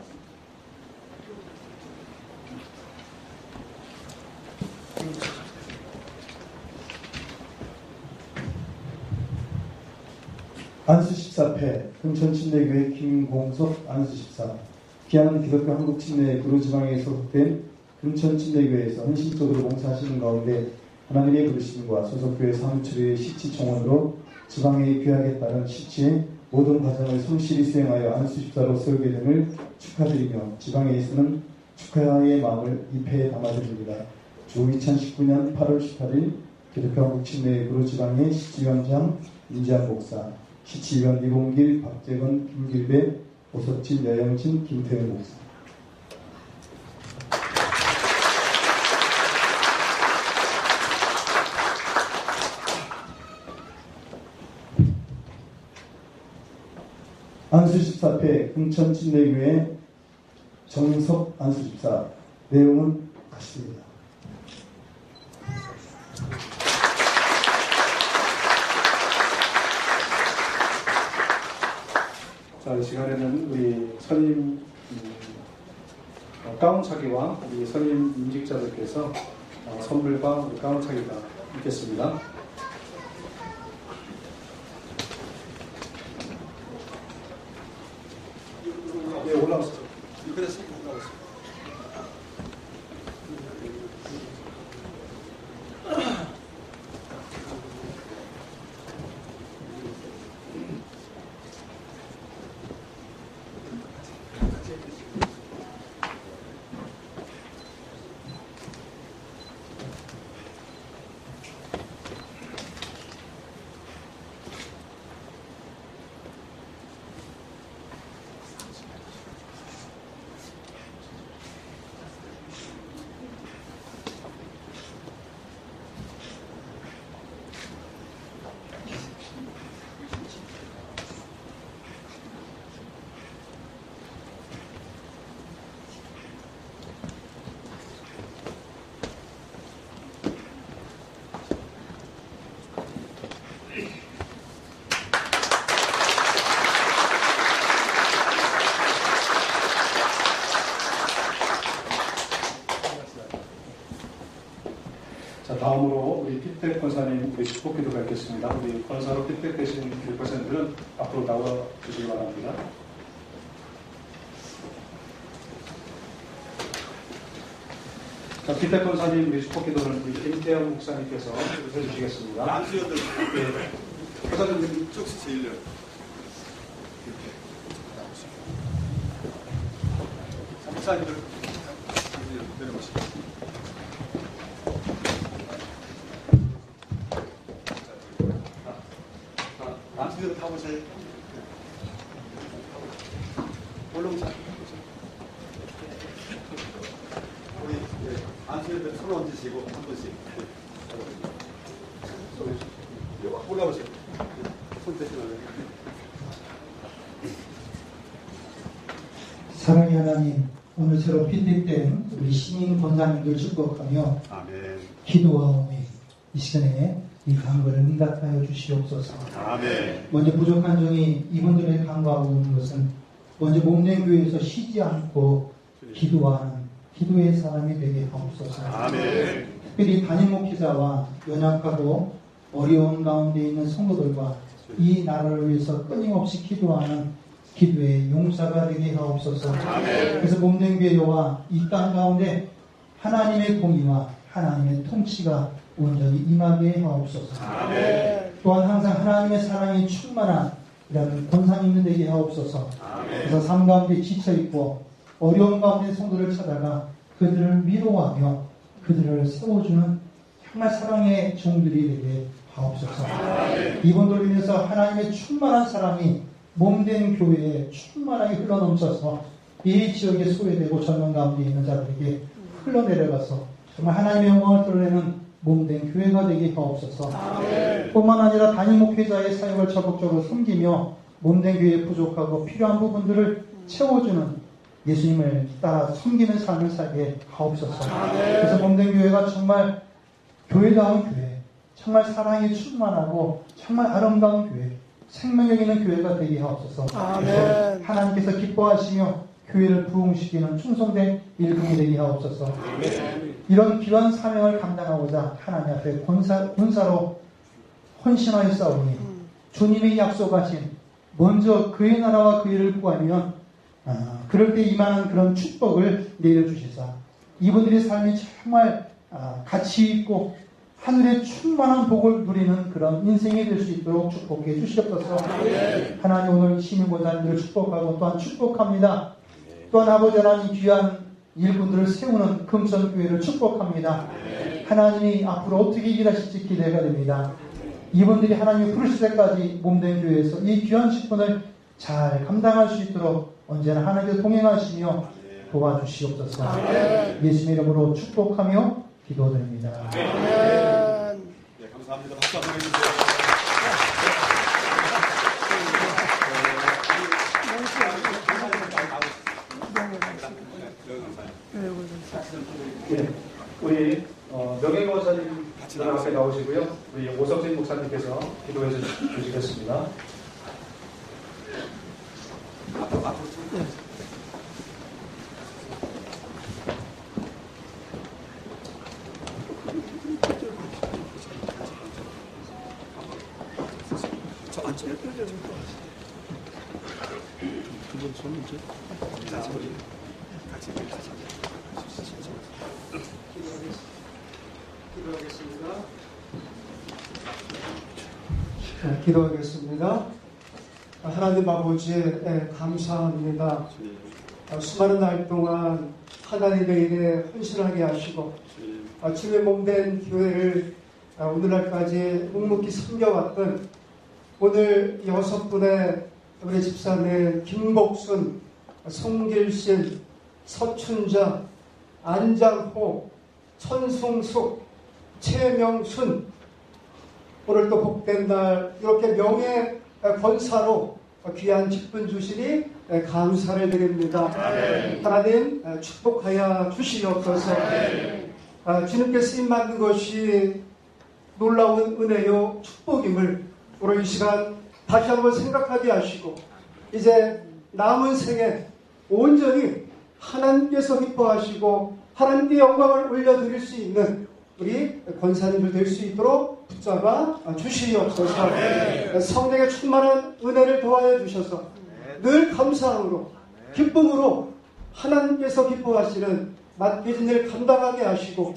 S7: 안수14패 금천침례교회 김공석 안수14 귀한 기독교 한국침례 구로지방에 소속된 금천침례교회에서 헌신적으로 봉사하시는 가운데 하나님의 부르심과 소속교회 사무처의 시치총원으로 지방에 귀하게 따른 시치의 모든 과정을 성실히 수행하여 안수14로 세우게 됨을 축하드리며 지방에서는 축하의 마음을 입회에 담아드립니다. 주 2019년 8월 18일 기독교 한국침례 구로지방의 시치위원장 임지한 목사 시치위원 이봉길, 박재건, 김길배, 오석진, 여영진, 김태현 목사. 안수집사패 금천침례교회 정석 안수집사. 내용은 같습니다.
S4: 자, 이 시간에는 우리 선임 가운 차기와 우리 선임 임직자들께서 선물과 우리 가운 차기가 있겠습니다. 네, 올라오세요. 올라오세요. 다음으로 우리 피택 권사님 우리 축복기도가 있겠습니다. 우리 권사로 피택되신 교육과생들은 앞으로 나와 주시기 바랍니다. 자, 피택 권사님 우리 축복기도는 우리 김태형 목사님께서 해주시겠습니다.
S1: 남수여들 권사님 쪽수 제일요. 목사님들 내려오시죠. 남수여들 타보세요. 올라오자. 우리 남수여들 손 얹으시고 한 번씩. 올라오세요. 손 대시면
S10: 사랑의 하나님, 오늘 새로 핀딩된 우리 시민 권사님들 축복하며
S1: 아멘.
S10: 기도하오니 이 시간에 이 간구를 응답하여 주시옵소서.
S1: 아멘.
S10: 먼저 부족한 점이 이분들의 간구하고 있는 것은 먼저 몸된 교회에서 쉬지 않고 기도하는 기도의 사람이 되게 하옵소서.
S1: 아멘.
S10: 특별히 담임 목회자와 연약하고 어려운 가운데 있는 성도들과 이 나라를 위해서 끊임없이 기도하는 기도의 용사가 되게 하옵소서.
S1: 아멘.
S10: 그래서 몸된 교회와 이 땅 가운데 하나님의 공의와 하나님의 통치가 온전히 임하게 하옵소서.
S1: 아멘.
S10: 또한 항상 하나님의 사랑이 충만한 이런 권사님들 되게 하옵소서.
S1: 아멘.
S10: 그래서 삶 가운데 지쳐있고 어려운 가운데 성도를 찾아가 그들을 위로하며 그들을 세워주는 정말 사랑의 종들이 되게 하옵소서.
S1: 아멘.
S10: 이분들로 인해서 하나님의 충만한 사랑이 몸된 교회에 충만하게 흘러넘쳐서 이 지역에 소외되고 절망 가운데 있는 자들에게 흘러내려가서 정말 하나님의 영광을 드러내는 몸된 교회가 되게 하옵소서.
S1: 아멘.
S10: 뿐만 아니라 담임 목회자의 사역을 적극적으로 섬기며 몸된 교회에 부족하고 필요한 부분들을 채워주는 예수님을 따라 섬기는 삶을 살게 하옵소서. 그래서 몸된 교회가 정말 교회다운 교회, 정말 사랑이 충만하고 정말 아름다운 교회, 생명력 있는 교회가 되게 하옵소서.
S8: 아멘.
S10: 하나님께서 기뻐하시며 교회를 부흥시키는 충성된 일꾼이 되게 하옵소서.
S1: 아멘.
S10: 이런 귀한 사명을 감당하고자 하나님 앞에 군사로 헌신하여 싸우니 주님이 약속하신 먼저 그의 나라와 그의 일을 구하면 그럴 때 임하는 그런 축복을 내려주시사 이분들의 삶이 정말 가치 있고 하늘의 충만한 복을 누리는 그런 인생이 될 수 있도록 축복해 주시옵소서. 하나님 오늘 시민권자님들을 축복하고 또한 축복합니다. 또한 아버지 하나님 귀한 일꾼들을 세우는 금천교회를 축복합니다. 하나님이 앞으로 어떻게 일하실지 기대가 됩니다. 이분들이 하나님이 부르실 때까지 몸된 교회에서 이 귀한 직분을 잘 감당할 수 있도록 언제나 하나님께서 동행하시며 도와주시옵소서. 예수님 이름으로 축복하며 기도드립니다.
S1: 네, 감사합니다. 박수 한번 해주세요.
S4: 네, 우리 명예 목사님 앞에 나오시고요. 우리 오석진 목사님께서 기도해 주시겠습니다.
S11: 기도하겠습니다. 하나님 아버지 감사합니다. 수많은 날 동안 하나님의 일에 헌신하게 하시고 주의 몸된 교회를 오늘날까지 묵묵히 섬겨왔던 오늘 6분의 우리 집사님 김복순, 송길신, 서춘자, 안장호, 천승숙, 최명순, 오늘 또 복된 날 이렇게 명예 권사로 귀한 직분 주시니 감사를 드립니다. 하나님 축복하여 주시옵소서. 주님께 쓰임받는 것이 놀라운 은혜요 축복임을 오늘 이 시간 다시 한번 생각하게 하시고 이제 남은 생에 온전히 하나님께서 기뻐하시고 하나님께 영광을 올려드릴 수 있는 우리 권사님들 될 수 있도록 붙잡아 주시옵소서. 성령의 충만한 은혜를 더하여 주셔서 늘 감사함으로 기쁨으로 하나님께서 기뻐하시는 맡기신 일 감당하게 하시고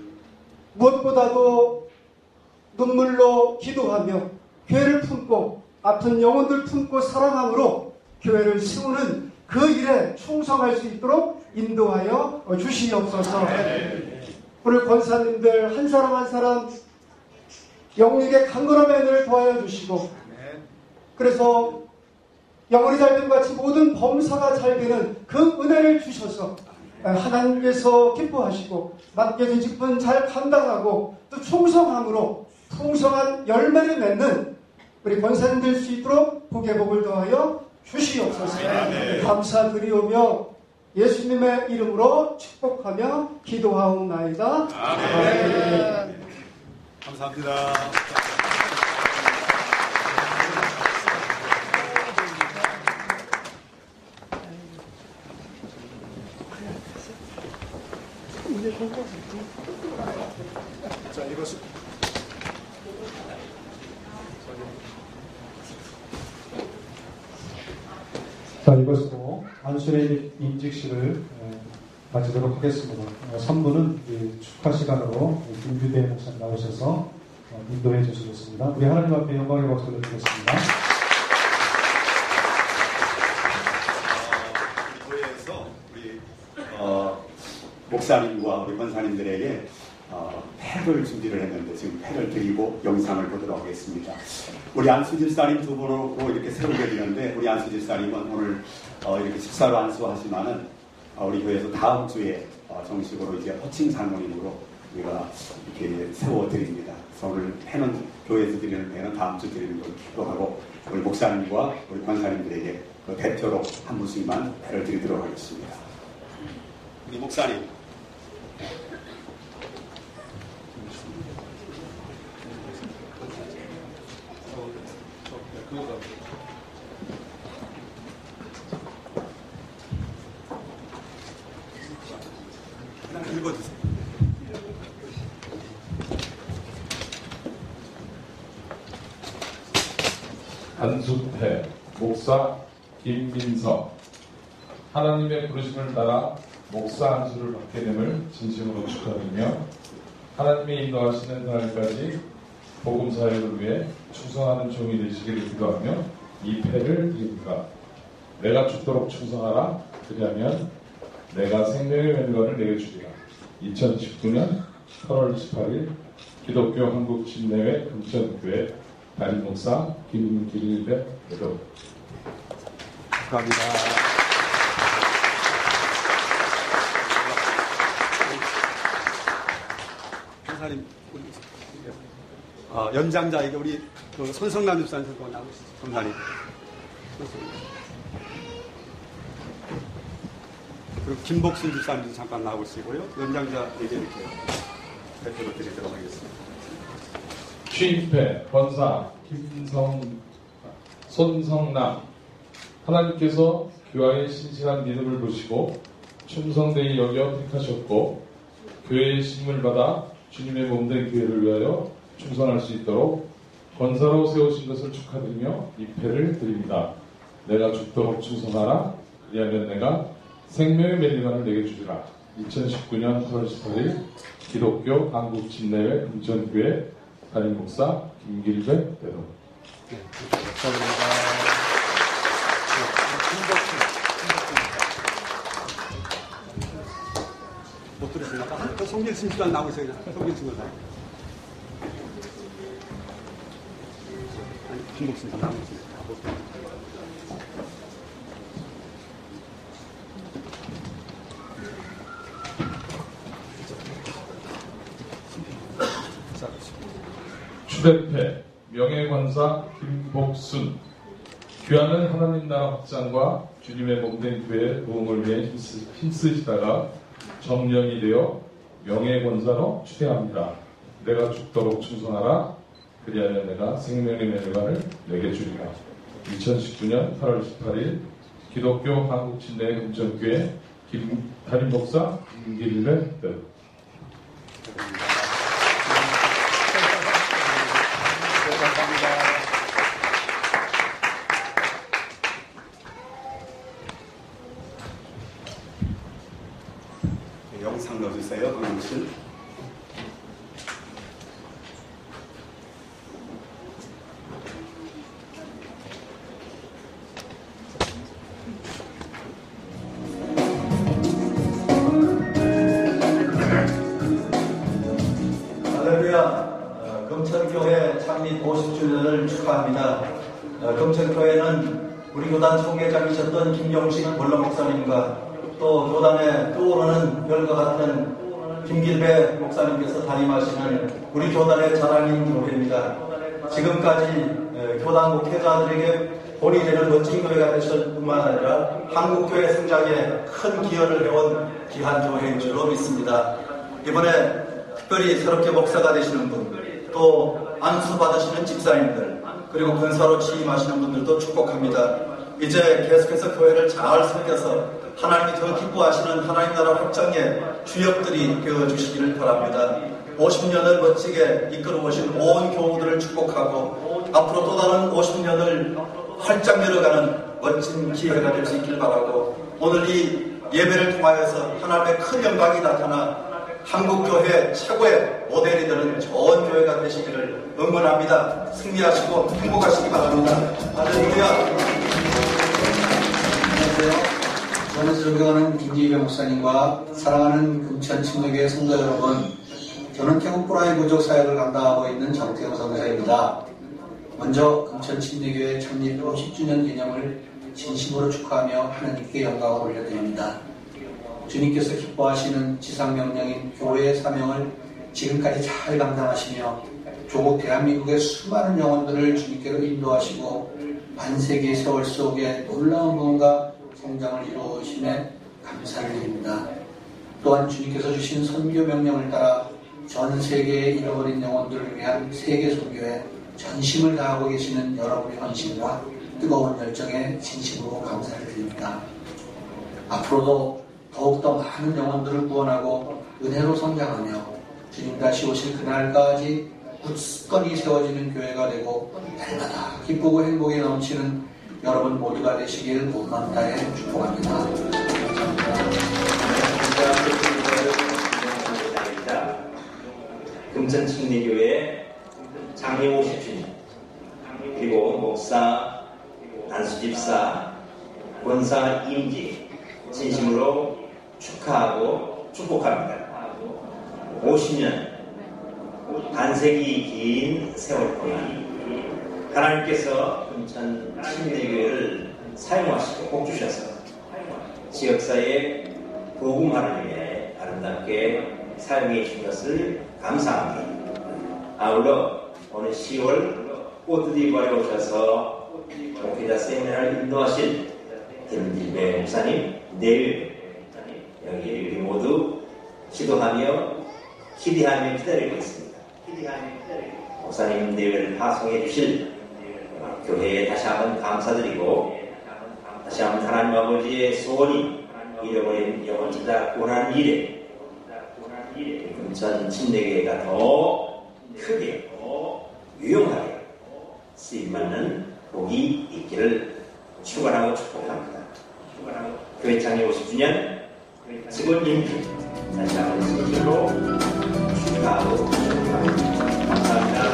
S11: 무엇보다도 눈물로 기도하며 교회를 품고 아픈 영혼들 품고 사랑함으로 교회를 세우는 그 일에 충성할 수 있도록 인도하여 주시옵소서. 오늘 권사님들 한 사람 한 사람 영육의 강건함의 은혜를 도와여 주시고 그래서 영혼이 잘 됨과 같이 모든 범사가 잘 되는 그 은혜를 주셔서 하나님께서 기뻐하시고 맡겨진 직분 잘 감당하고 또 충성함으로 풍성한 열매를 맺는 우리 권사님 될 수 있도록 복의 복을 더하여 주시옵소서. 감사드리오며 예수님의 이름으로 축복하며 기도하옵나이다. 아멘.
S1: 감사합니다.
S4: 자, 이것은 이것으로 안수의 임직식을 마치도록 하겠습니다. 3부는 축하 시간으로 김규대 목사님 나오셔서 인도해 주시겠습니다. 우리 하나님 앞에 영광의 박수를 드리겠습니다.
S1: 우리 교회에서 우리 목사님과 우리 권사님들에게 패를 준비를 했는데 지금 패를 드리고 영상을 보도록 하겠습니다. 우리 안수집사님 두 분으로 이렇게 새롭게 드리는데 우리 안수집사님은 오늘 이렇게 식사로 안수하시면은 우리 교회에서 다음 주에 정식으로 이제 호칭 장로님으로 우리가 이렇게 세워드립니다. 그래서 오늘 패는 교회에서 드리는 패는 다음 주 드리는 걸 기도하고 우리 목사님과 우리 권사님들에게 그 대표로 한 분씩만 패를 드리도록 하겠습니다. 우리 목사님. 읽어주세요.
S12: 안수태 목사 김민석 하나님의 부르심을 따라 목사 안수를 받게 됨을 진심으로 축하드리며 하나님의 인도하시는 그날까지 복음 사역을 위해 충성하는 종이 되시기를 기도하며 이 패를 드립니다. 내가 죽도록 충성하라. 그리하면 내가 생명의 멸관을 내게 주리라. 2019년 8월 18일 기독교 한국 침례회 금천교회 담임 목사 김길배 여러분.
S1: 감사합니다. 권사님, 연장자에게 우리 그 손성남 집사님 나오시죠. 권사님.
S13: 그리고 김복순 집사님도 잠깐 나오시고요. 연장자에게 이렇게 대표로 드리도록 하겠습니다.
S12: 취임패 권사 손성남 하나님께서 교회의 신실한 믿음을 보시고 충성되이 여겨 택하셨고 교회의 심을 받아 주님의 몸된 교회를 위하여 충성할 수 있도록 권사로 세우신 것을 축하드리며 이 패를 드립니다. 내가 죽도록 충성하라. 그리하면 내가 생명의 멜리관을 내게 주리라. 2019년 8월 18일 기독교 한국 진내회 금천교회 담임 목사 김길배 대로.
S13: 못 들으시나요? 송길순 씨도 나오세요. 송길순 거 나오세요. 김복순 씨 나오세요.
S12: 추대패 명예권사 김복순 귀하는 하나님 나라 확장과 주님의 몸된 교회의 도움을 위해 힘쓰시다가 정년이 되어 명예권사로 추대합니다. 내가 죽도록 충성하라. 그리하여 내가 생명의 멜리관을 내게 주리라. 2019년 8월 18일 기독교 한국진내 금천교회 담임 목사 김길배 대로.
S1: 영상 넣어주세요, 강용실.
S14: 할렐루야. 금천교회 창립 50주년을 축하합니다. 금천교회는 우리 교단 총회장이셨던 김용식 원로 목사님과 또 교단에 떠오르는 별과 같은 김길배 목사님께서 담임하시는 우리 교단의 자랑인 교회입니다. 지금까지 교단 목회자들에게 본이 되는 멋진 교회가 되실 뿐만 아니라 한국교회 성장에 큰 기여를 해온 귀한 교회인 줄로 믿습니다. 이번에 특별히 새롭게 목사가 되시는 분, 또 안수 받으시는 집사님들, 그리고 권사로 취임하시는 분들도 축복합니다. 이제 계속해서 교회를 잘 섬겨서 하나님이 더 기뻐하시는 하나님 나라 확장의 주역들이 되어주시기를 바랍니다. 50년을 멋지게 이끌어오신 온 교우들을 축복하고 앞으로 또 다른 50년을 활짝 열어가는 멋진 기회가 될 수 있길 바라고, 오늘 이 예배를 통하여서 하나님의 큰 영광이 나타나 한국교회 최고의 모델이 되는 좋은 교회가 되시기를 응원합니다. 승리하시고 행복하시기 바랍니다. 할렐루야.
S15: 안녕하세요. 저는 존경하는 김기배 목사님과 사랑하는 금천 침례교회 성도 여러분, 저는 태국 브라이 부족 사역을 감당하고 있는 정태호 선교사입니다. 먼저 금천 침례교회 창립 50주년 기념을 진심으로 축하하며 하나님께 영광을 올려드립니다. 주님께서 기뻐하시는 지상명령인 교회의 사명을 지금까지 잘 감당하시며 조국 대한민국의 수많은 영혼들을 주님께로 인도하시고 반세기의 세월 속에 놀라운 부흥과 성장을 이루어오심에 감사를 드립니다. 또한 주님께서 주신 선교 명령을 따라 전 세계의 잃어버린 영혼들을 위한 세계 선교에 전심을 다하고 계시는 여러분의 헌신과 뜨거운 열정에 진심으로 감사를 드립니다. 앞으로도 더욱더 많은 영혼들을 구원하고 은혜로 성장하며 주님 다시 오실 그날까지 굳건히 세워지는 교회가 되고 날마다 기쁘고 행복에 넘치는 여러분 모두가 되시길 몸만 다해 축복합니다.
S16: 금천침례교회 창립 50주년, 그리고 목사, 안수집사, 권사 임기 진심으로 축하하고 축복합니다. 50년 반세기 긴 세월 동안 하나님께서 금천 침례교회를 사용하시고 복주셔서 지역사회의 복음화를 위해 아름답게 사용해 주신 것을 감사합니다. 아울러 오늘 10월 꼬드디부아에 오셔서 목회자 세미나를 인도하신 김길배 목사님, 내일 여기 우리 모두 기도하며 기대하며 기다리고 있습니다. 목사님 대회를 파송해 주실 교회에 다시 한번 감사드리고 다시 한번 하나님 아버지의 소원이 잃어버린 영혼 찾아 구원하는 일에 금천 침례교회가 더 크게 유용하게 쓰임받는 복이 있기를 축원하고 축복합니다. 교회 창립 50주년 직원 임기 다시 한번 진심으로 축하하고 축복합니다. 감사합니다.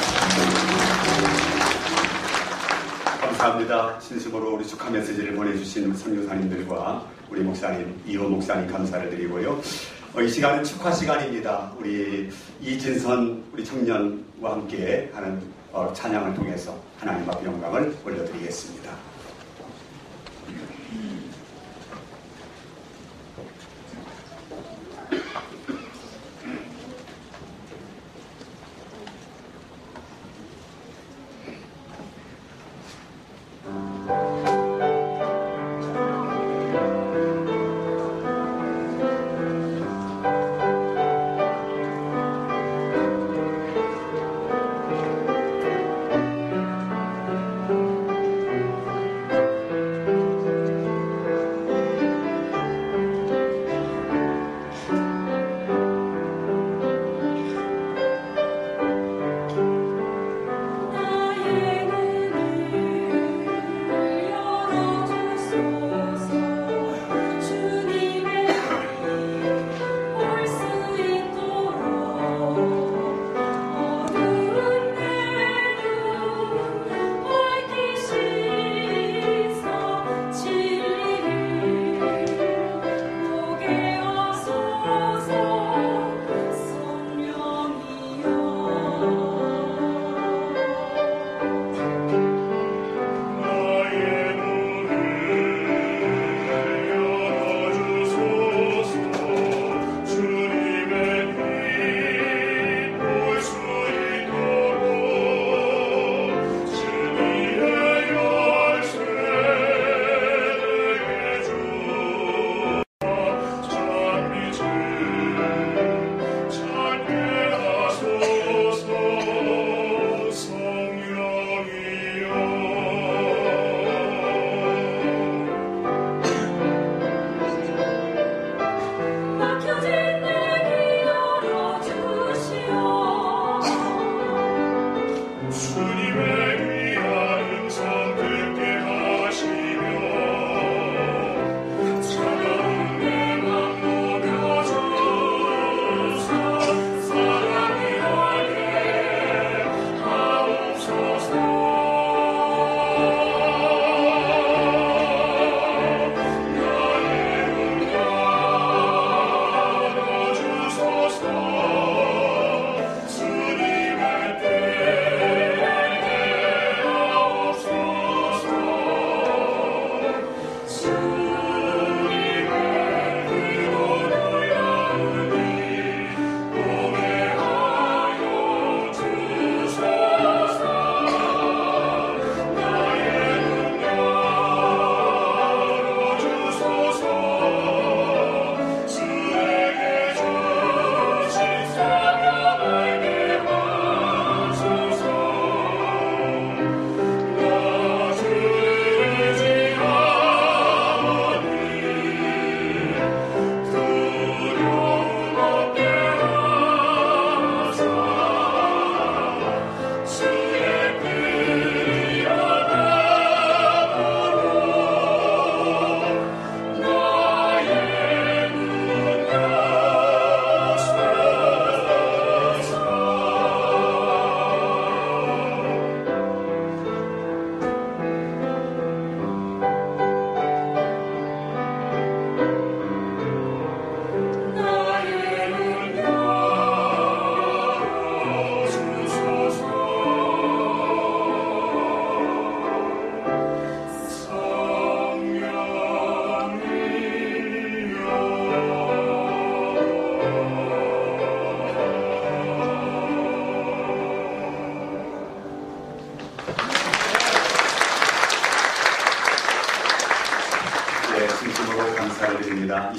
S1: 감사합니다. 진심으로 우리 축하 메시지를 보내주신 선교사님들과 우리 목사님, 이호 목사님 감사를 드리고요. 이 시간은 축하 시간입니다. 우리 이진선 우리 청년과 함께 하는 찬양을 통해서 하나님 앞에 영광을 올려드리겠습니다.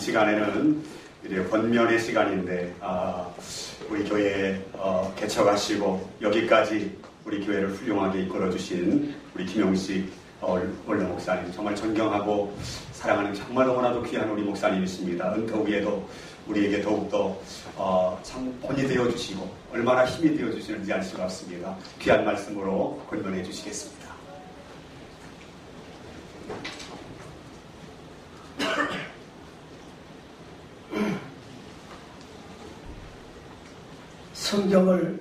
S1: 시간에는 이제 권면의 시간인데 우리 교회 개척하시고 여기까지 우리 교회를 훌륭하게 이끌어주신 우리 김용식 원로 목사님 정말 존경하고 사랑하는 정말 너무나도 귀한 우리 목사님이십니다. 은퇴후에도 우리에게 더욱더 참 본이 되어주시고 얼마나 힘이 되어주시는지 알 수가 없습니다. 귀한 말씀으로 권면해 주시겠습니다.
S8: 성경을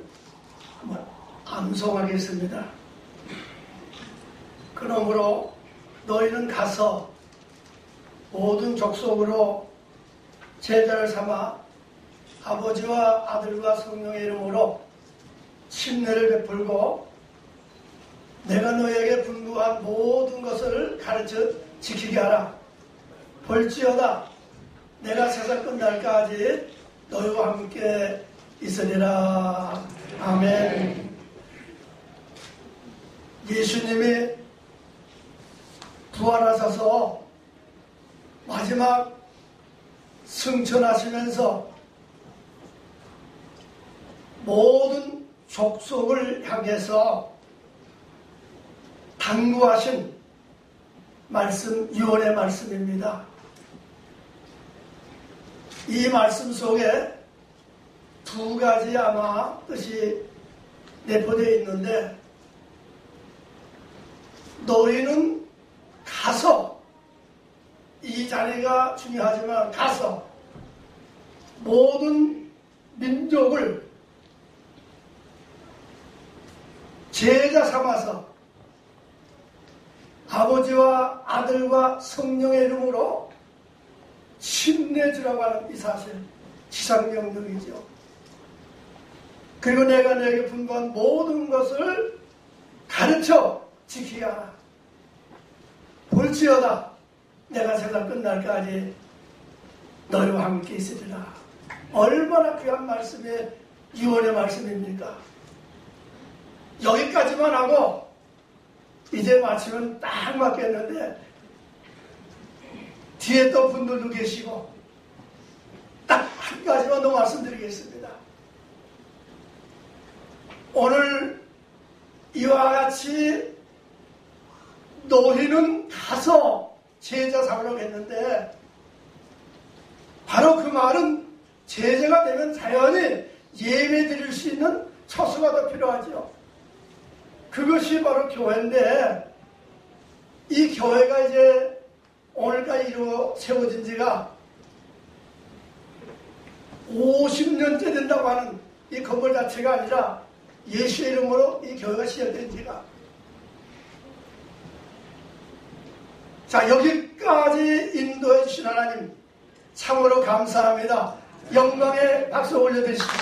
S8: 암송하겠습니다. 그러므로 너희는 가서 모든 족속으로 제자를 삼아 아버지와 아들과 성령의 이름으로 침례를 베풀고 내가 너희에게 분부한 모든 것을 가르쳐 지키게 하라. 볼지어다 내가 세상 끝날까지 너희와 함께 있으리라. 아멘. 예수님이 부활하셔서 마지막 승천하시면서 모든 족속을 향해서 당부하신 말씀, 유언의 말씀입니다. 이 말씀 속에 두 가지 아마 뜻이 내포되어 있는데, 너희는 가서, 이 자리가 중요하지만 가서 모든 민족을 제자 삼아서 아버지와 아들과 성령의 이름으로 침례주라고 하는 이 사실, 지상명령이죠. 그리고 내가 너에게 분부한 모든 것을 가르쳐 지키게 하라. 볼지어다 내가 세상 끝날까지 너희와 함께 있으리라. 얼마나 귀한 말씀의 유언의 말씀입니까? 여기까지만 하고 이제 마치면 딱 맞겠는데, 뒤에 또 분들도 계시고 딱 한 가지만 더 말씀드리겠습니다. 오늘 이와 같이 너희는 가서 제자 삼으라고 했는데, 바로 그 말은 제자가 되면 자연히 예배 드릴 수 있는 처소가 더 필요하죠. 그것이 바로 교회인데, 이 교회가 이제 오늘까지 세워진 지가 50년째 된다고 하는 이 건물 자체가 아니라 예수의 이름으로 이 교회가 시작된 지가. 자, 여기까지 인도해 주신 하나님 참으로 감사합니다. 영광의 박수 올려드리십시오.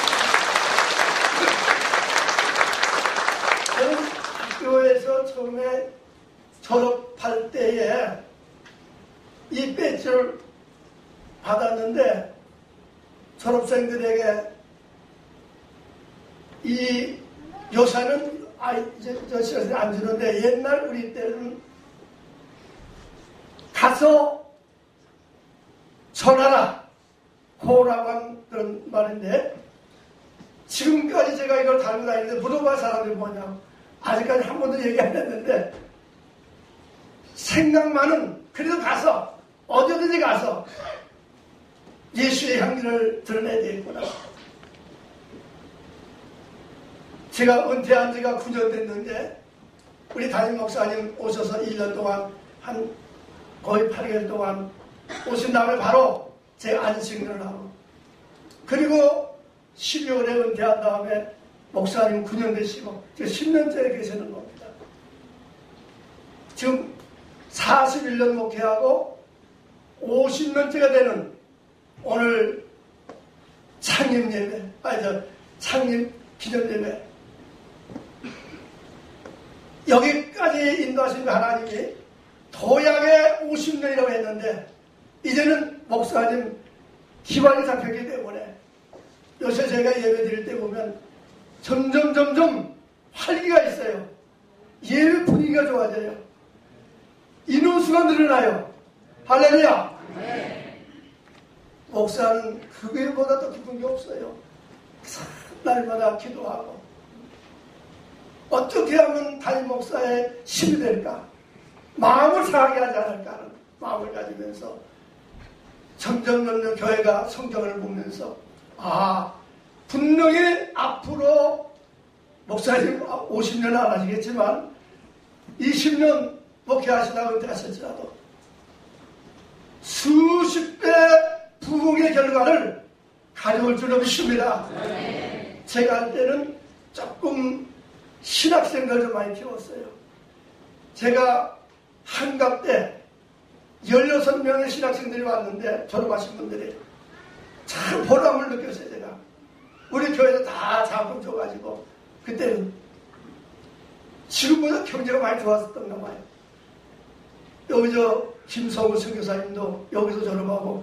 S8: 저는 학교에서 처음에 졸업할 때에 이 배지를 받았는데, 졸업생들에게 이 요새는 저 시간에 안 주는데, 옛날 우리 때는 가서 전하라 호라고 하는 그런 말인데, 지금까지 제가 이걸 달고 다니는데 물어봐 사람들이 뭐냐고 아직까지 한 번도 얘기 안 했는데, 생각만은 그래도 가서 어디든지 가서 예수의 향기를 드러내야 되겠구나. 제가 은퇴한 지가 9년 됐는데, 우리 담임 목사님 오셔서 1년 동안 거의 8개월 동안 오신 다음에 바로 제가 안식년을 하고, 그리고 12월에 은퇴한 다음에 목사님 9년 되시고 지금 10년째 계시는 겁니다. 지금 41년 목회하고 50년째가 되는 오늘 창립 예배, 창립 기념 예배, 여기까지 인도하신 하나님이 도약의 50년이라고 했는데, 이제는 목사님 기반이 잡혔기 때문에 요새 제가 예배 드릴 때 보면 점점 활기가 있어요. 예배 분위기가 좋아져요. 인원수가 늘어나요. 할렐루야. 목사는 그 외보다 더 기쁜 게 없어요. 날마다 기도하고 어떻게 하면 담임 목사의 힘이 될까? 마음을 상하게 하지 않을까 하는 마음을 가지면서 점점 교회가 성장을 보면서 분명히 앞으로 목사님 50년은 안 하시겠지만 20년 목회하시다가 은퇴하실지라도 수십 배 부흥의 결과를 가져올 줄 믿습니다. 제가 할 때는 조금 신학생들 좀 많이 키웠어요. 제가 한갑 때 16명의 신학생들이 왔는데 졸업하신 분들이 참 보람을 느꼈어요. 제가 우리 교회에서 다 자금 줘가지고 그때는 지금보다 경제가 많이 좋았었던가 봐요. 여기 김성우 선교사님도 여기서 졸업하고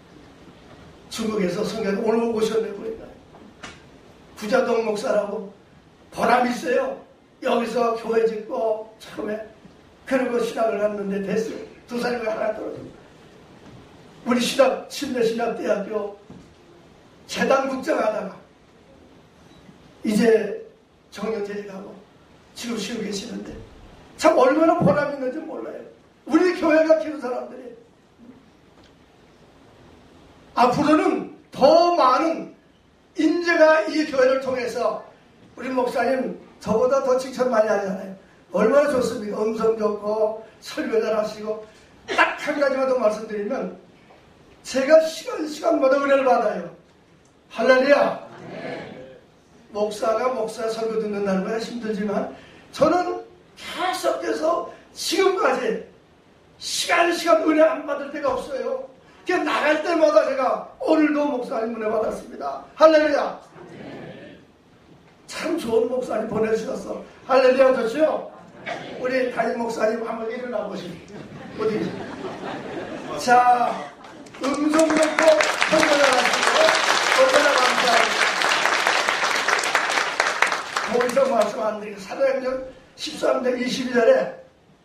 S8: 중국에서 선교사 오늘 오셨네 보니까 구자동 목사라고 보람 있어요. 여기서 교회 짓고 처음에 그리고 신학을 갔는데 됐어요. 2살과 하나 떨어지고 우리 침례신학대학교 재단국장 하다가 이제 정년퇴직하고 지금 쉬고 계시는데 참 얼마나 보람 있는지 몰라요. 우리 교회가 키운 사람들이 앞으로는 더 많은 인재가 이 교회를 통해서 우리 목사님 저보다 더 칭찬 많이 하잖아요. 얼마나 좋습니까? 음성 좋고 설교 잘하시고 딱 한 가지만 더 말씀드리면 제가 시간마다 은혜를 받아요. 할렐루야. 목사가 목사 설교 듣는다는 거야 힘들지만 저는 계속해서 지금까지 시간 은혜 안 받을 때가 없어요. 그냥 나갈 때마다 제가 오늘도 목사님 은혜 받았습니다. 할렐루야. 참 좋은 목사님 보내주셔서 할렐루야 좋죠? 우리 담임 목사님 한번 일어나 보시죠. 어디? 자, 음성 놓고 설교를 하시고 얼마나 감사합니다. 더 이상 말씀 안 드리고 사도행전 13장 22절에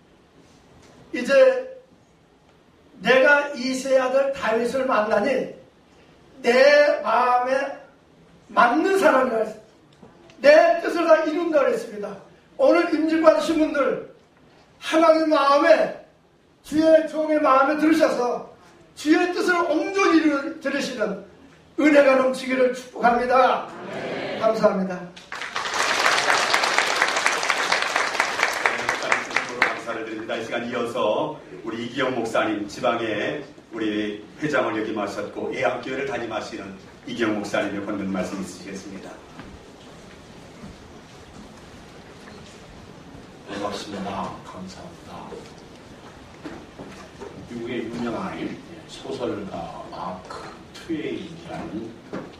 S8: 이제 내가 이새의 아들 다윗을 만나니 내 마음에 맞는 사람이라 했습니다. 내 뜻을 다 이룬다 그랬습니다. 오늘 임직 받으신 분들 하나님 마음에 주의 종의 마음에 들으셔서 주의 뜻을 온전히 들으시는 은혜가 넘치기를 축복합니다. 감사합니다.
S1: 감사를 드립니다. 이 시간 이어서 우리 이기영 목사님 지방에 우리 회장을 역임하셨고 예학교회를 담임하시는 이기영 목사님의 권면 말씀 있으시겠습니다.
S17: 반갑습니다. 감사합니다. 미국의 유명한 소설가 마크 트웨인이라는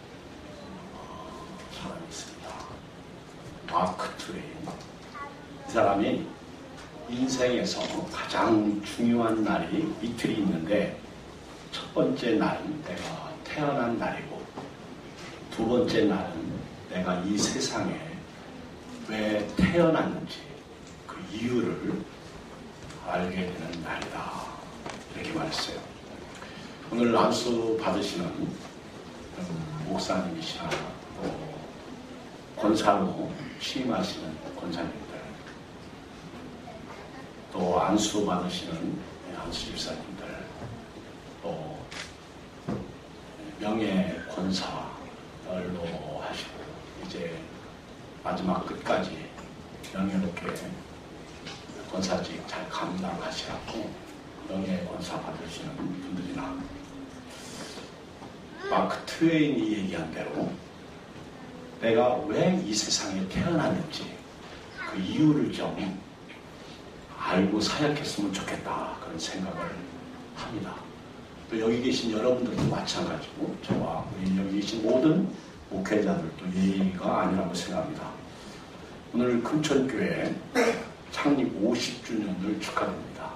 S17: 사람이 있습니다. 마크 트웨인. 이 사람이 인생에서 가장 중요한 날이 이틀이 있는데 첫 번째 날은 내가 태어난 날이고 두 번째 날은 내가 이 세상에 왜 태어났는지 그 이유를 알게 되는 날이다. 이렇게 말했어요. 오늘 안수 받으시는 목사님이시나 권사로 취임하시는 권사님들 또 안수 받으시는 안수 집사님들 또 명예 권사들로 하시고 이제 마지막 끝까지 명예롭게 권사직 잘 감당하시라고 명예 권사 받으시는 분들이나 마크 트웨인이 얘기한 대로 내가 왜 이 세상에 태어났는지 그 이유를 좀 알고 사역했으면 좋겠다 그런 생각을 합니다. 또 여기 계신 여러분들도 마찬가지고 저와 우리 여기 계신 모든 목회자들도 예의가 아니라고 생각합니다. 오늘 금천교회 창립 50주년을 축하드립니다.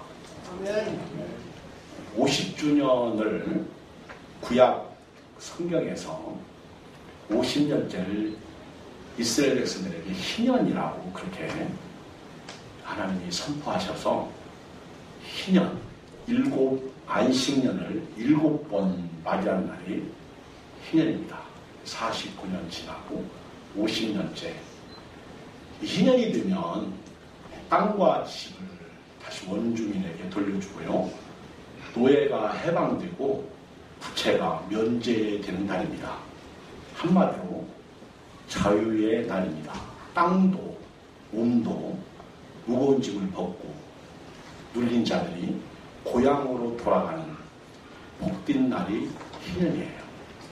S17: 50주년을 구약 성경에서 50년째를 이스라엘 백성들에게 희년이라고 그렇게 하나님이 선포하셔서 희년, 7 안식년을 7번 맞이하는 날이 희년입니다. 49년 지나고 50년째. 희년이 되면 땅과 집을 다시 원주민에게 돌려주고요. 노예가 해방되고 부채가 면제되는 날입니다. 한마디로 자유의 날입니다. 땅도 몸도 무거운 짐을 벗고 눌린 자들이 고향으로 돌아가는 복된 날이 희년이에요.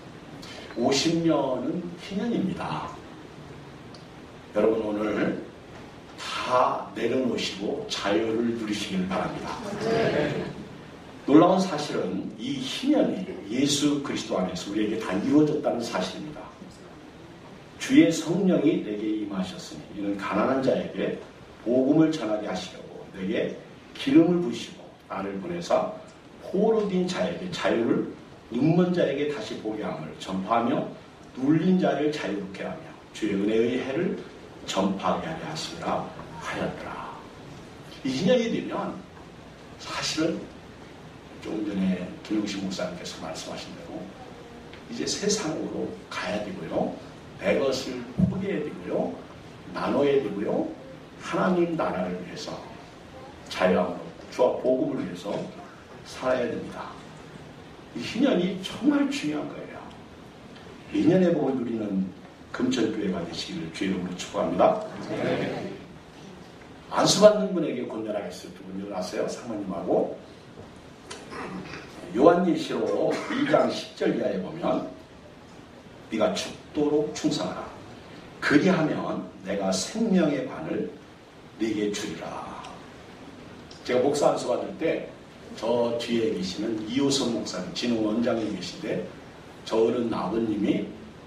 S17: 50년은 희년입니다. 여러분 오늘 다 내려놓으시고 자유를 누리시길 바랍니다. 놀라운 사실은 이 희년이 예수 그리스도 안에서 우리에게 다 이루어졌다는 사실입니다. 주의 성령이 내게 임하셨으니 이는 가난한 자에게 복음을 전하게 하시려고 내게 기름을 부으시고 나를 보내사 포로된 자에게 자유를 눈먼 자에게 다시 보게 함을 전파하며 눌린 자를 자유롭게 하며 주의 은혜의 해를 전파하게 하려 하시라 하였더라. 이 희년이 되면 사실은 조금 전에 김용식 목사님께서 말씀하신 대로 이제 세상으로 가야 되고요. 내 것을 포기해야 되고요. 나눠야 되고요. 하나님 나라를 위해서 자유함으로 주와 복음을 위해서 살아야 됩니다. 이 희년이 정말 중요한 거예요. 인연의 복을 누리는 금천교회가 되시기를 주의 이름으로 축복합니다. 네. 안수받는 분에게 권면하겠어요. 두 분 일어나세요. 상모님하고. 요한일시로 2장 10절 이하에 보면 네가 죽도록 충성하라. 그리하면 내가 생명의 관을 네게 주리라. 제가 목사 안수 받을 때 저 뒤에 계시는 이호선 목사님, 진흥 원장님 계신데 저 어른 아버님이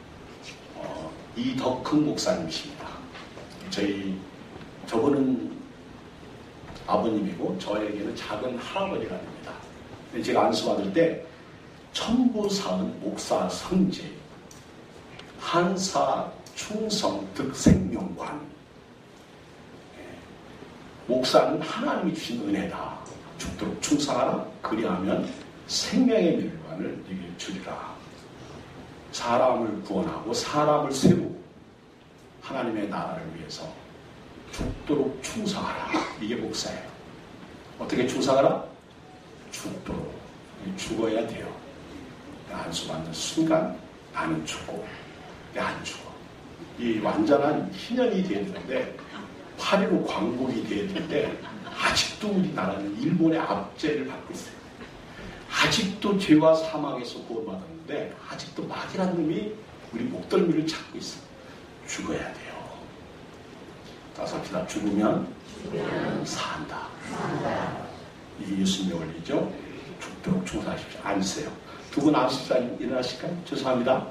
S17: 이덕흥 목사님이십니다. 저분은 아버님이고 저에게는 작은 할아버지가 됩니다. 제가 안수 받을 때 천부사은 목사 성제 한사 충성 득생명관. 목사는 하나님이 주신 은혜다. 죽도록 충성하라. 그리하면 생명의 멸관을 네게 주리라. 사람을 구원하고 사람을 세우고 하나님의 나라를 위해서 죽도록 충성하라. 이게 목사예요. 어떻게 충성하라? 죽도록. 죽어야 돼요. 안수 받는 순간 나는 죽고 내 안 죽어. 이 완전한 희년이 돼야 되는데 8.15 광복이 돼야 되는데 아직도 우리나라는 일본의 압제를 받고 있어요. 아직도 죄와 사망에서 구원받았는데 아직도 마귀라는 놈이 우리 목덜미를 잡고 있어요. 죽어야 돼요. 다섯이나 죽으면 산다. 이게 예수님의 원리죠. 죽도록 충성하십시오. 앉으세요. 두 분 안수집사님 일어나실까요? 죄송합니다.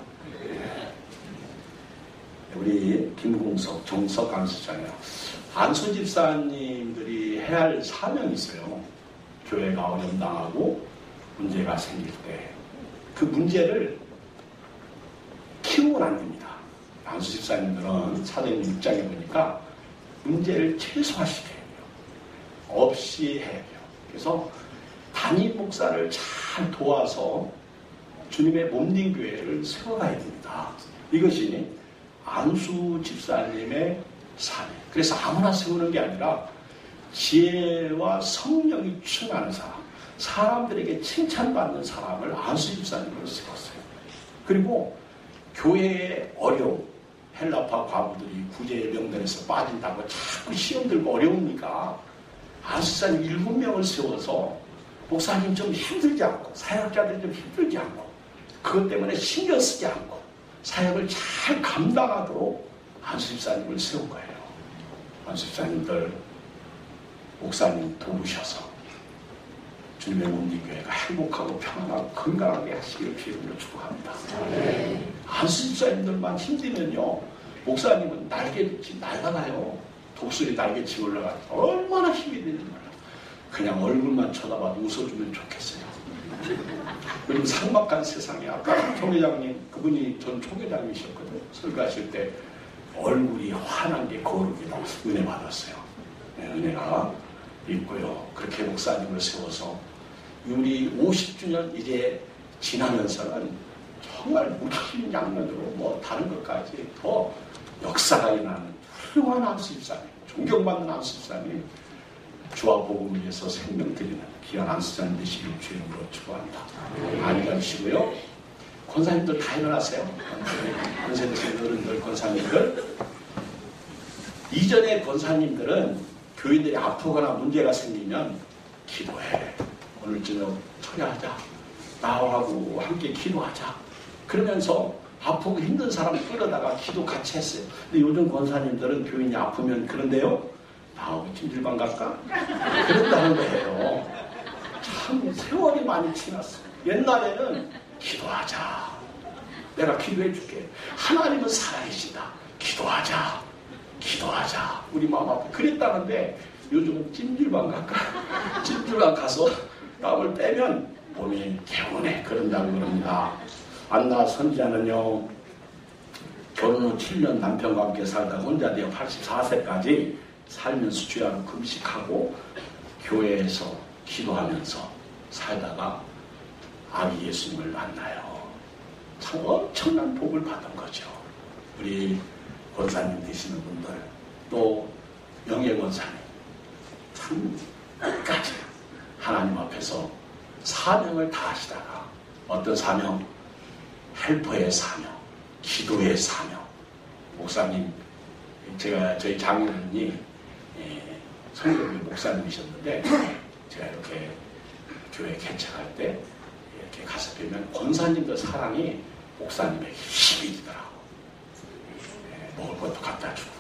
S17: 우리 김공석, 정석 안수집사님. 안수집사님들이 해야 할 사명이 있어요. 교회가 어려움당하고 문제가 생길 때 그 문제를 키우면 안 됩니다. 안수집사님들은 사도행전 6장에 보니까 문제를 최소화시켜야 돼요. 없이 해야 돼요. 그래서 담임 목사를 잘 도와서 주님의 몸된 교회를 세워가야 됩니다. 이것이 안수 집사님의 사명. 그래서 아무나 세우는 게 아니라 지혜와 성령이 충만한 사람, 사람들에게 칭찬받는 사람을 안수 집사님으로 세웠어요. 그리고 교회의 어려움, 헬라파 과부들이 구제의 명단에서 빠진다고 자꾸 시험 들고 어려우니까 안수 집사님 7명을 세워서 목사님 좀 힘들지 않고 사역자들 좀 힘들지 않고 그것 때문에 신경 쓰지 않고 사역을 잘 감당하도록 안수 집사님을 세운 거예요. 안수 집사님들 목사님 도우셔서 주님의 몸된 교회가 행복하고 평안하고 건강하게 하시기를 주님으로 축복합니다. 안수 집사님들만 힘들면요 목사님은 날개치 날아가요. 독수리 날개치 올라가요. 얼마나 힘이 되는지 몰라. 그냥 얼굴만 쳐다봐도 웃어주면 좋겠어요. 그리고 삭막한 세상에 아까 총회장님 그분이 전 총회장이셨거든요. 설교하실 때 얼굴이 환한 게 거룩이다. 은혜 받았어요. 네, 은혜가 있고요. 그렇게 목사님을 세워서 우리 50주년 이제 지나면서는 정말 무기인 양면으로 뭐 다른 것까지 더 역사가 일어나는 훌륭한 안수집사님, 존경받는 안수집사님, 주와 복음을 위해서 생명 드리는 귀한 안수자님 되시길 주의 이름으로 축원합니다. 앉아주시고요. 권사님들 다 일어나세요. 권사 되신 어른들, 권사님들. 이전에 권사님들은 교인들이 아프거나 문제가 생기면 기도해. 오늘 저녁 처리하자. 나하고 함께 기도하자. 그러면서 아프고 힘든 사람 끌어다가 기도 같이 했어요. 근데 요즘 권사님들은 교인이 아프면 그런데요. 나하고 찜질방 갈까? 그런다는 거예요. 참 세월이 많이 지났어. 옛날에는 기도하자. 내가 기도해 줄게. 하나님은 살아계신다. 기도하자. 기도하자. 우리 마음 앞에 그랬다는데 요즘은 찜질방 갈까? 찜질방 가서 땀을 빼면 몸이 개운해. 그런다고 그럽니다. 안나 선지자는요. 결혼 후 7년 남편과 함께 살다가 혼자 되어 84세까지 살면서 주야로 금식하고 교회에서 기도하면서 살다가 아기 예수님을 만나요. 참 엄청난 복을 받은 거죠. 우리 권사님 되시는 분들, 또 영예 권사님, 참 끝까지 하나님 앞에서 사명을 다하시다가 어떤 사명? 헬퍼의 사명, 기도의 사명. 목사님, 저희 장인어른이 성경의 목사님이셨는데 제가 이렇게 교회 개척할 때 이렇게 가서 뵈면 권사님들 사랑이 목사님에게 힘이 되더라고. 먹을 것도 갖다 주고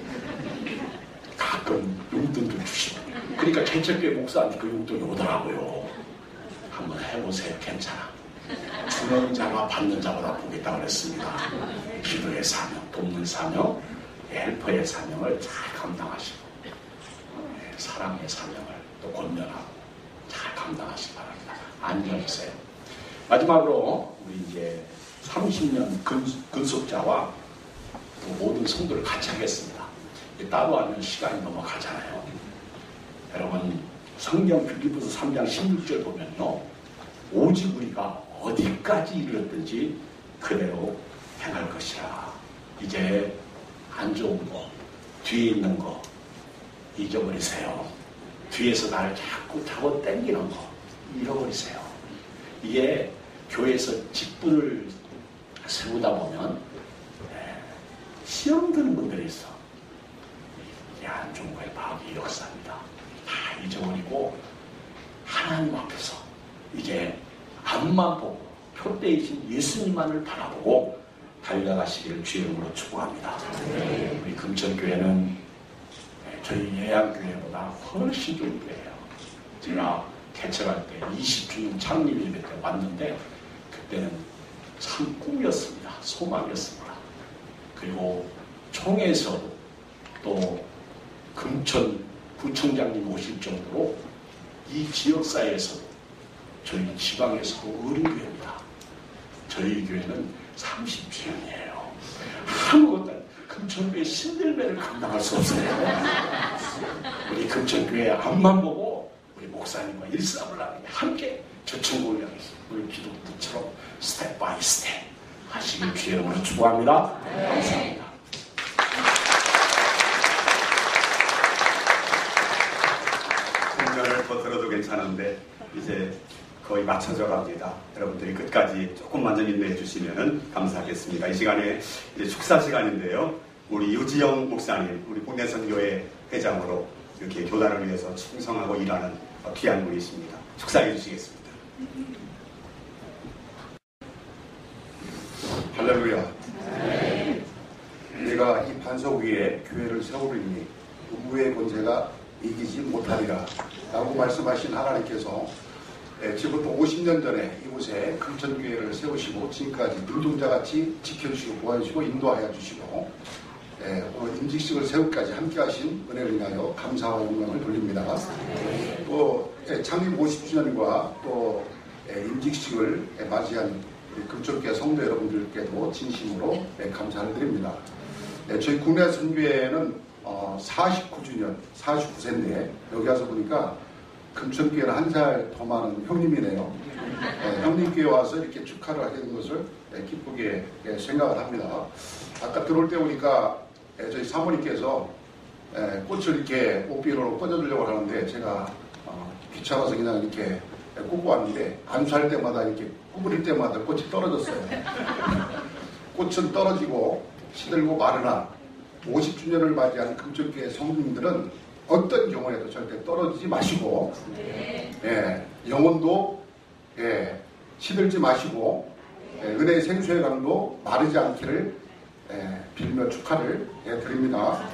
S17: 가끔 용돈도 주시고. 그러니까 개척교회 목사한테 그 용돈이 오더라고요. 한번 해보세요. 괜찮아. 주는 자가 받는 자보다 복이 있다고 그랬습니다. 기도의 사명, 돕는 사명, 헬퍼의 사명을 잘 감당하시고 사랑의 사명을 또 권면하고 잘 감당하시기 바랍니다. 앉아주세요. 마지막으로 우리 이제 30년 근속자와 모든 성도를 같이 하겠습니다. 따로 하면 시간이 넘어가잖아요. 여러분 성경 빌립보서 3장 16절 보면요. 오직 우리가 어디까지 이르렀든지 그대로 행할 것이라. 이제 안 좋은 거, 뒤에 있는 거 잊어버리세요. 뒤에서 나를 자꾸 잡아 당기는 거 잃어버리세요. 이게 교회에서 직분을 세우다 보면 시험 드는 분들이 있어. 이게 안 좋은 거에 마귀의 역사입니다. 다 잊어버리고 하나님 앞에서 이제 앞만 보고 표대이신 예수님만을 바라보고 달려가시기를 주의 이름으로 축복합니다. 우리 금천교회는 저희 예양교회보다 훨씬 좋은 교회예요. 제가 개척할 때 20주년 창립 예배 때 왔는데 그때는 참 꿈이었습니다. 소망이었습니다. 그리고 총회에서도 또 금천 부총장님 오실 정도로 이 지역사회에서도 저희 지방에서도 어른교회입니다. 저희 교회는 30주년이에요. 아무것도 금천교회 신들매를 감당할 수 없어요. 우리 금천교회 앞만 보고 우리 목사님과 일사불란하게 함께 저천국을 향해서 우리 기독교처럼 스텝 바이 스텝 하시길 주의 이름으로 축복합니다. 감사합니다.
S1: 공연을 더 들어도 괜찮은데 이제 거의 맞춰져 갑니다. 여러분들이 끝까지 조금만 좀 인내해 주시면 감사하겠습니다. 이 시간에 이제 축사 시간인데요. 우리 유지영 목사님, 우리 국내선교회 회장으로 이렇게 교단을 위해서 충성하고 일하는 귀한 분이십니다. 축사해 주시겠습니다.
S18: 할렐루야. 내가 이 반석 위에 교회를 세우리니 누구의 권세가 이기지 못하리라 라고 말씀하신 하나님께서 지금부터 50년 전에 이곳에 금천교회를 세우시고 지금까지 눈동자같이 지켜주시고 보호해주시고 인도하여 주시고 오늘 임직식을 세우기까지 함께 하신 은혜를 인하여 감사와 영광을 돌립니다. 또 창립 50주년과 또 임직식을 맞이한 우리 금천교회 성도 여러분들께도 진심으로 감사를 드립니다. 저희 국내 선교회는 49주년, 49세인데 여기 와서 보니까 금천교회는 한 살 더 많은 형님이네요. 형님께 와서 이렇게 축하를 하게 된 것을 기쁘게 생각을 합니다. 아까 들어올 때 보니까 저희 사모님께서 꽃을 이렇게 옷비로로 꽂아주려고 하는데 제가 귀찮아서 그냥 이렇게 꽂고 왔는데 안수할 때마다 이렇게 구부릴 때마다 꽃이 떨어졌어요. 꽃은 떨어지고 시들고 마르나 50주년을 맞이한 금천교회 성도님들은 어떤 경우에도 절대 떨어지지 마시고 영혼도 시들지 마시고 은혜의 생수의 강도 마르지 않기를 빌며 축하를 드립니다.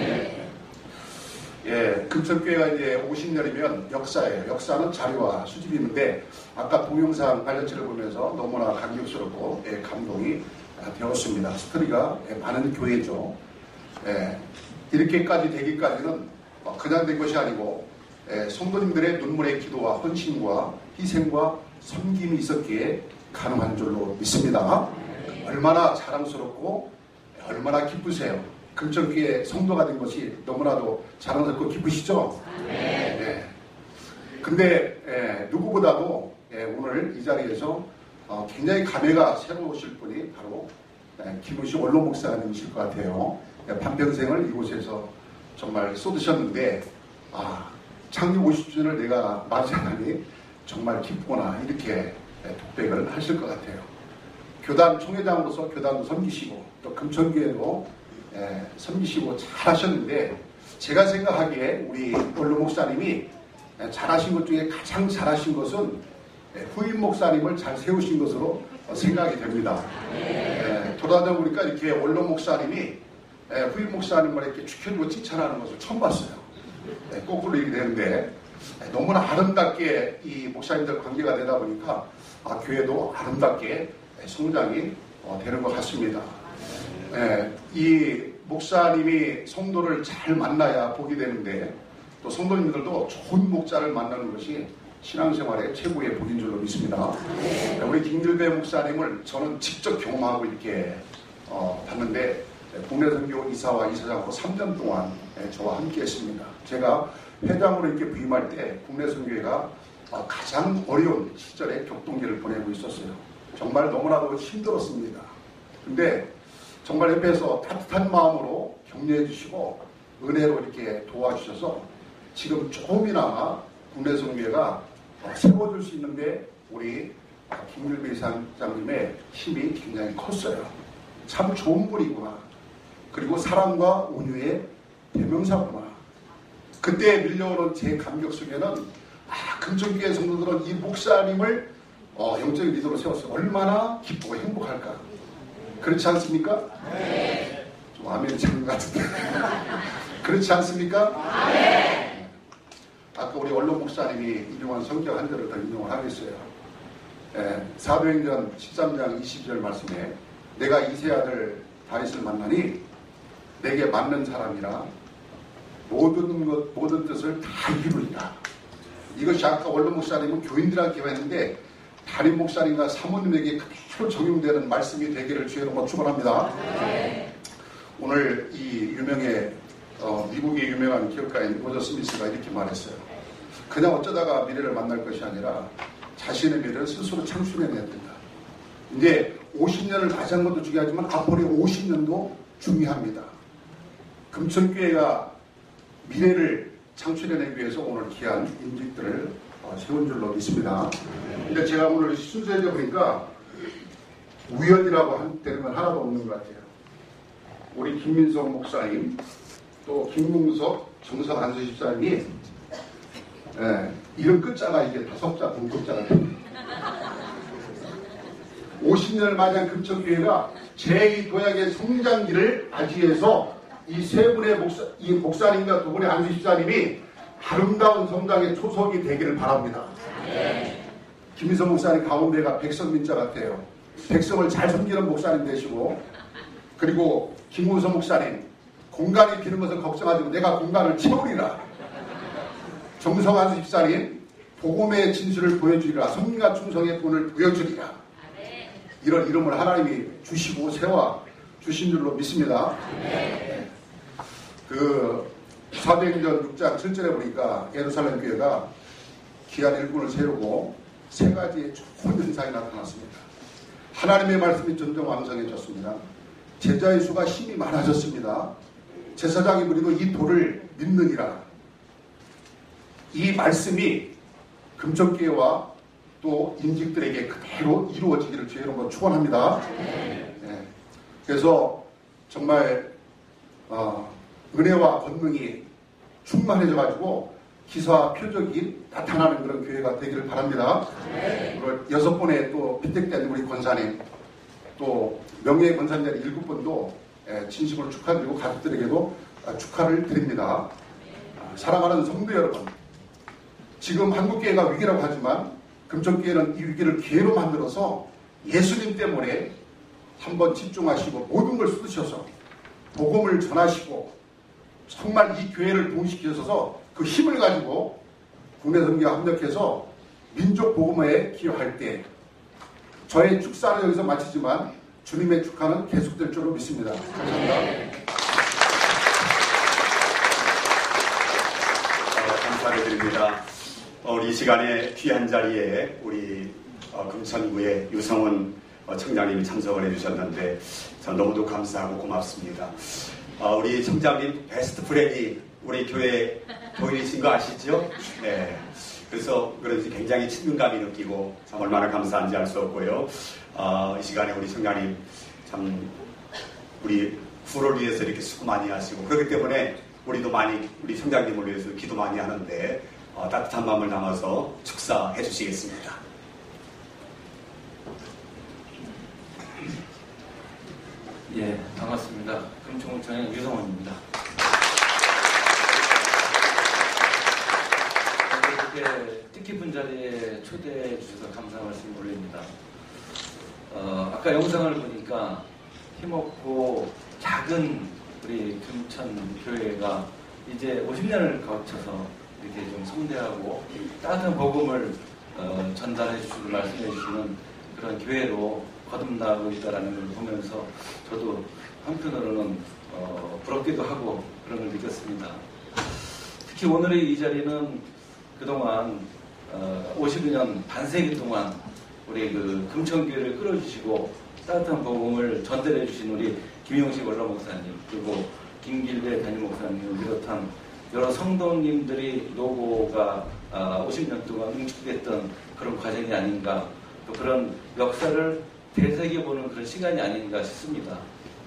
S18: 금천교회가 이제 50년이면 역사예요. 역사는 자료와 수집이 있는데 아까 동영상 발전체를 보면서 너무나 감격스럽고 감동이 되었습니다. 스토리가 많은 교회죠. 이렇게까지 되기까지는 그냥 된 것이 아니고 성도님들의 눈물의 기도와 헌신과 희생과 섬김이 있었기에 가능한 줄로 믿습니다. 얼마나 자랑스럽고 얼마나 기쁘세요. 금천교회 성도가 된 것이 너무나도 자랑스럽고 기쁘시죠? 근데 누구보다도 오늘 이 자리에서 굉장히 감회가 새로우실 분이 바로 김우식 원로 목사님이실 것 같아요. 반평생을 이곳에서 정말 쏟으셨는데 창립 50주년을 내가 맞이하다니 정말 기쁘구나 이렇게 독백을 하실 것 같아요. 교단 총회장으로서 교단도 섬기시고 또 금천교회도 섬기시고 잘하셨는데 제가 생각하기에 우리 원로 목사님이 잘하신 것 중에 가장 잘하신 것은 후임 목사님을 잘 세우신 것으로 생각이 됩니다. 돌아다니다 보니까 이렇게 원로 목사님이 후임 목사님을 이렇게 축혀주고 칭찬하는 것을 처음 봤어요. 거꾸로 얘기 되는데 너무나 아름답게 이 목사님들 관계가 되다 보니까 교회도 아름답게 성장이 되는 것 같습니다. 이 목사님이 성도를 잘 만나야 복이 되는데 또 성도님들도 좋은 목자를 만나는 것이 신앙생활의 최고의 복인 줄로 믿습니다. 우리 김길배 목사님을 저는 직접 경험하고 이렇게 봤는데 국내선교 이사와 이사장으로 3년 동안 저와 함께 했습니다. 제가 회장으로 이렇게 부임할 때 국내선교회가 가장 어려운 시절에 격동기를 보내고 있었어요. 정말 너무나도 힘들었습니다. 근데 정말 옆에서 따뜻한 마음으로 격려해 주시고 은혜로 이렇게 도와주셔서 지금 조금이나마 국내선교회가 세워줄 수 있는데 우리 김길배 이사장님의 힘이 굉장히 컸어요. 참 좋은 분이구나. 그리고 사랑과 온유의 대명사구나. 그때 밀려오는 제 감격 속에는 금천교회 성도들은 이 목사님을 영적인 리더로 세웠어요. 얼마나 기쁘고 행복할까. 그렇지 않습니까? 네. 좀 아멘이 작은 것 같은데. 그렇지 않습니까? 네. 아까 우리 원로 목사님이 인용한 성경 한 절을 더 인용을 하겠어요. 사도행전 13장 22절 말씀에 내가 이세 아들 다윗을 만나니 내게 맞는 사람이라 모든 뜻을 다 이루리라. 이것이 아까 원로 목사님은 교인들한테 했는데 담임 목사님과 사모님에게 그대로 적용되는 말씀이 되기를 주의로 축원합니다. 오늘 이 미국의 유명한 기업가인 로저 스미스가 이렇게 말했어요. 그냥 어쩌다가 미래를 만날 것이 아니라 자신의 미래를 스스로 창출해내야 된다. 이제 50년을 맞이한 것도 중요하지만 앞으로 50년도 중요합니다. 금천교회가 미래를 창출해내기 위해서 오늘 귀한 인직들을 세운 줄로 믿습니다. 근데 제가 오늘 순서에 보니까 우연이라고 한 때는 하나도 없는 것 같아요. 우리 김민석 목사님, 또 김웅석 정석 안수 집사님이 이름 끝자가 이게 5자, 동급자가 됩니다. 50년을 맞이한 금천교회가 제2도약의 성장기를 맞이해서 이 세 분의 목사님과 두 분의 안수 집사님이 아름다운 성장의 초석이 되기를 바랍니다. 김민석 목사님 가운데가 백성민자 같아요. 백성을 잘 섬기는 목사님 되시고, 그리고 김우성 목사님 공간이 비는 것을 걱정하지 말고 내가 공간을 채우리라. 정성환 집사님 복음의 진실을 보여주리라. 성민과 충성의 본을 보여주리라. 이런 이름을 하나님이 주시고 세워 주신 줄로 믿습니다. 그 사도행전 6장 7절에 보니까 예루살렘 교회가 귀한 일꾼을 세우고 세 가지의 좋은 현상이 나타났습니다. 하나님의 말씀이 점점 왕성해졌습니다. 제자의 수가 힘이 많아졌습니다. 제사장이 그리고 이 도를 믿느니라. 이 말씀이 금천교회와 또 인직들에게 그대로 이루어지기를 주의 이름으로 축원합니다. 네. 그래서 정말 은혜와 권능이 충만해져가지고 기사와 표적이 나타나는 그런 교회가 되기를 바랍니다. 그리고 6번의 또 피택된 우리 권사님, 또 명예의 권사님 7분도 진심으로 축하드리고 가족들에게도 축하를 드립니다. 사랑하는 성도 여러분, 지금 한국교회가 위기라고 하지만 금천교회는 이 위기를 기회로 만들어서 예수님 때문에 한번 집중하시고 모든 걸 쏟으셔서 복음을 전하시고 정말 이 교회를 동시키셔서 그 힘을 가지고 국내 선교에 합력해서 민족 복음에 기여할 때 저의 축사는 여기서 마치지만 주님의 축하는 계속될 줄로 믿습니다. 감사합니다.
S1: 감사를 드립니다. 우리 이 시간에 귀한 자리에 우리 금천구의 유성훈 청장님이 참석을 해주셨는데 전 너무도 감사하고 고맙습니다. 우리 청장님 베스트 프렌이 우리 교회 도인이신 거 아시죠? 네. 그래서 그런지 굉장히 친근감이 느끼고 참 얼마나 감사한지 알 수 없고요. 이 시간에 우리 청장님 참 우리 구를 위해서 이렇게 수고 많이 하시고 그렇기 때문에 우리도 많이 우리 청장님을 위해서 기도 많이 하는데 따뜻한 마음을 담아서 축사해 주시겠습니다.
S19: 예, 반갑습니다. 금천구청의 유성원입니다. 이렇게 뜻깊은 자리에 초대해 주셔서 감사 말씀 올립니다. 아까 영상을 보니까 힘없고 작은 우리 금천교회가 이제 50년을 거쳐서 이렇게 좀 성대하고 따뜻한 복음을 전달해 주시고 말씀해 주시는 그런 교회로 거듭나고 있다는 걸 보면서 저도 한편으로는 부럽기도 하고 그런 걸 느꼈습니다. 특히 오늘의 이 자리는 그동안 52년 반세기 동안 우리 그 금천교회를 끌어주시고 따뜻한 복음을 전달해 주신 우리 김용식 원로 목사님 그리고 김길배 담임 목사님을 비롯한 여러 성도님들이 노고가 50년 동안 응축됐던 그런 과정이 아닌가 또 그런 역사를 되새겨보는 그런 시간이 아닌가 싶습니다.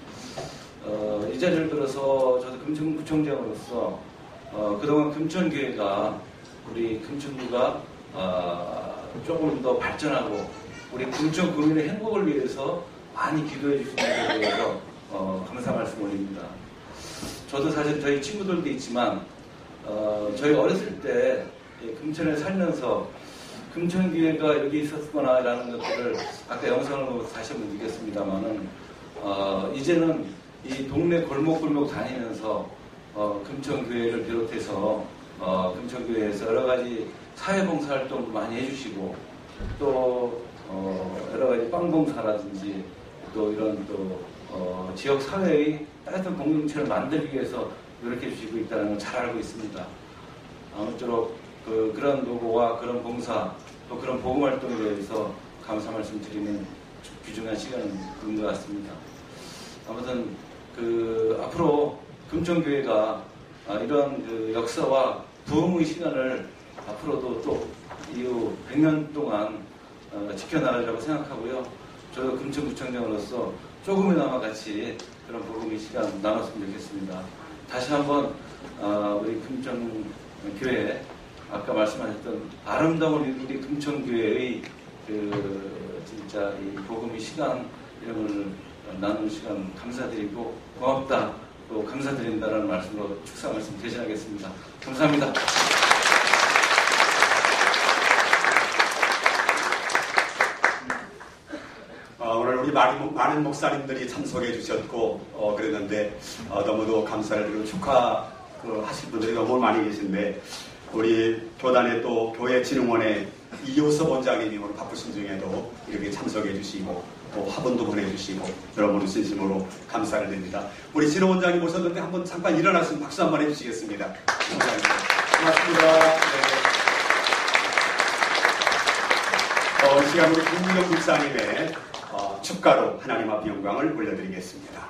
S19: 이 자리를 들어서 저도 금천구청장으로서 그동안 금천교회가 우리 금천구가 조금 더 발전하고 우리 금천 구민의 행복을 위해서 많이 기도해 주시는 것에 대해서 감사 말씀 올립니다. 저도 사실 저희 친구들도 있지만 저희 어렸을 때 금천에 살면서 금천교회가 여기 있었구나라는 것들을 아까 영상을 보면서 다시 한번 느꼈습니다만은 이제는 이 동네 골목골목 다니면서 금천교회를 비롯해서 금천교회에서 여러 가지 사회봉사 활동도 많이 해주시고 또 여러 가지 빵봉사라든지 또 이런 또 지역 사회의 따뜻한 공동체를 만들기 위해서 노력해 주시고 있다는 걸 잘 알고 있습니다. 아무쪼록 그런 노고와 그런 봉사 또 그런 보험 활동에 대해서 감사 말씀 드리는 귀중한 시간인 것 같습니다. 아무튼 앞으로 금천교회가 이런 역사와 부흥의 시간을 앞으로도 또 이후 100년 동안 지켜나가려고 생각하고요. 저도 금천구청장으로서 조금이나마 같이 그런 복음의 시간 나눴으면 좋겠습니다. 다시 한번 우리 금천교회 아까 말씀하셨던 아름다운 우리 금천교회의 진짜 이 복음의 시간 이런 걸 나누는 시간 감사드리고 고맙다 또 감사드린다라는 말씀으로 축사 말씀 대신하겠습니다. 감사합니다.
S1: 오늘 우리 많은 목사님들이 참석해 주셨고 그랬는데 너무도 감사를 드리고 축하하실 분들이 너무 많이 계신데 우리 교단의 또 교회진흥원의 이효섭 원장님이 오늘 바쁘신 중에도 이렇게 참석해 주시고 또 화분도 보내주시고 여러분을 진심으로 감사를 드립니다. 우리 진흥 원장님 오셨는데 한번 잠깐 일어나시면 박수 한번 해주시겠습니다. 감사합니다. 고맙습니다. 네. 시간 우리 김민영 목사님의 축가로 하나님 앞에 영광을 올려드리겠습니다.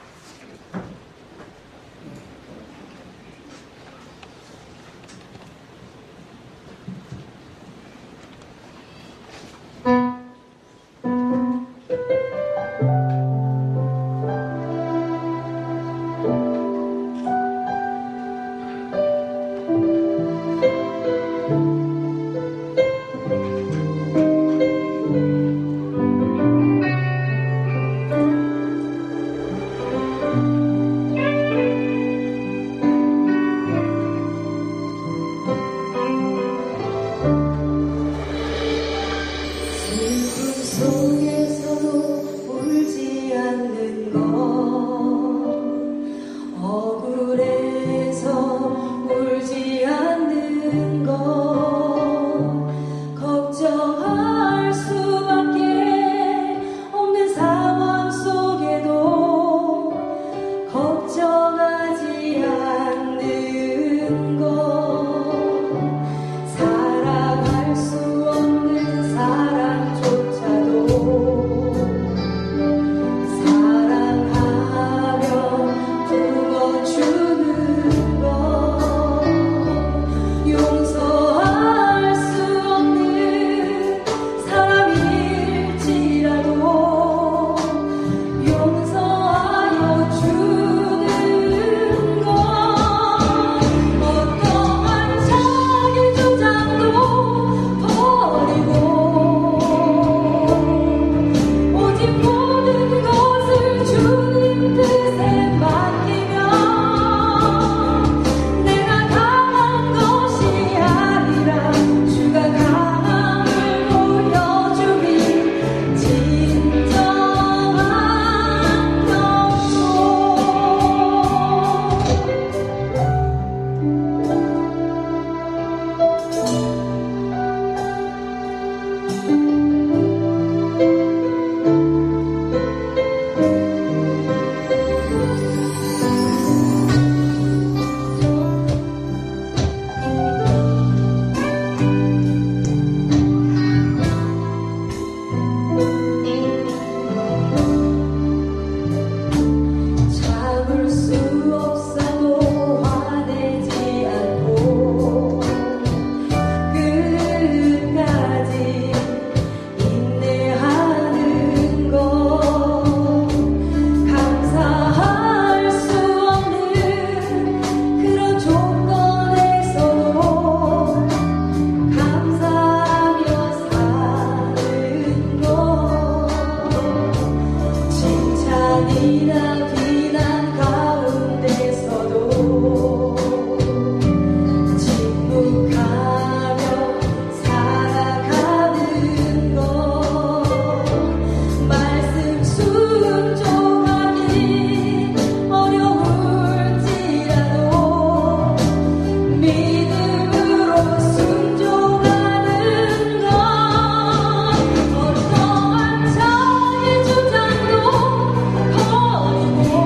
S20: 어떠한 자의 주장도 버리고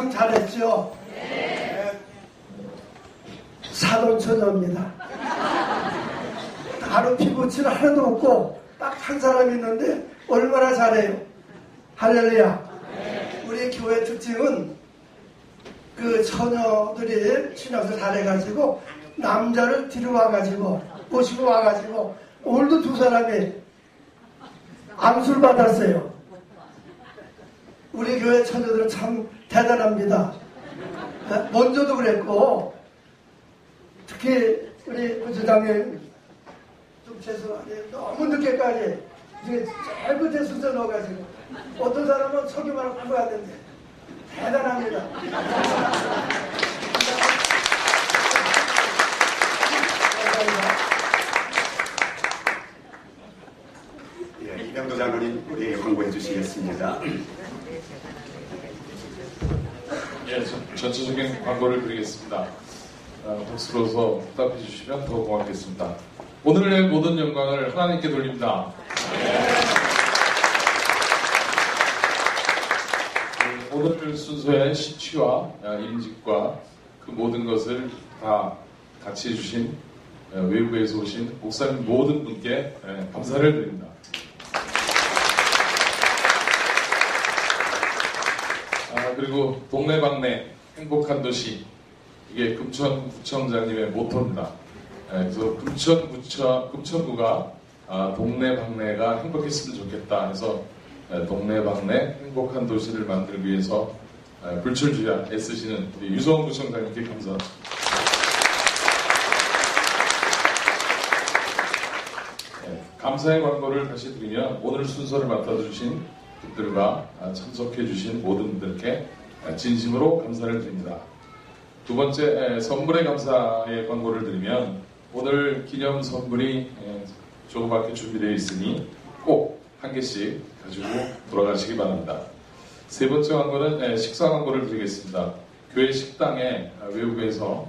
S8: 참 잘했죠? 네. 사돈처녀입니다. 하루 피부칠 하나도 없고 딱 한 사람이 있는데 얼마나 잘해요. 할렐루야. 우리 교회 특징은 그 처녀들이 신앙을 잘해가지고 남자를 데려와가지고 모시고 와가지고 오늘도 두 사람이 암술 받았어요. 우리 교회 처녀들은 참 대단합니다. 먼저도 그랬고 특히 우리 부주장님 좀 죄송한데 너무 늦게까지 이게 제일 끝에 순서 넣어가지고 어떤 사람은 서기만 하고 갔는데 대단합니다.
S1: 예, 이병도 장로님 우리에게 광고해 주시겠습니다.
S12: 예, 전체적인 광고를 드리겠습니다. 박수로서 답해 주시면 더 고맙겠습니다. 오늘의 모든 영광을 하나님께 돌립니다. 오늘 순서의 시취와 임직과 그 모든 것을 다 같이 해주신 외국에서 오신 목사님 모든 분께 감사를 드립니다. 그리고 동네방네 행복한 도시, 이게 금천구청장님의 모토입니다. 그래서 금천구가 동네방네가 행복했으면 좋겠다 해서 동네방네 행복한 도시를 만들기 위해서 불철주야 애쓰시는 우리 유성훈 구청장님께 감사합니다. 감사의 광고를 다시 드리면 오늘 순서를 맡아주신 분들과 참석해주신 모든 분들께 진심으로 감사를 드립니다. 두 번째 선물의 감사의 광고를 드리면 오늘 기념 선물이 조그맣게 준비되어 있으니 꼭 한 개씩 가지고 돌아가시기 바랍니다. 세 번째 광고는 식사 광고를 드리겠습니다. 교회 식당에 외국에서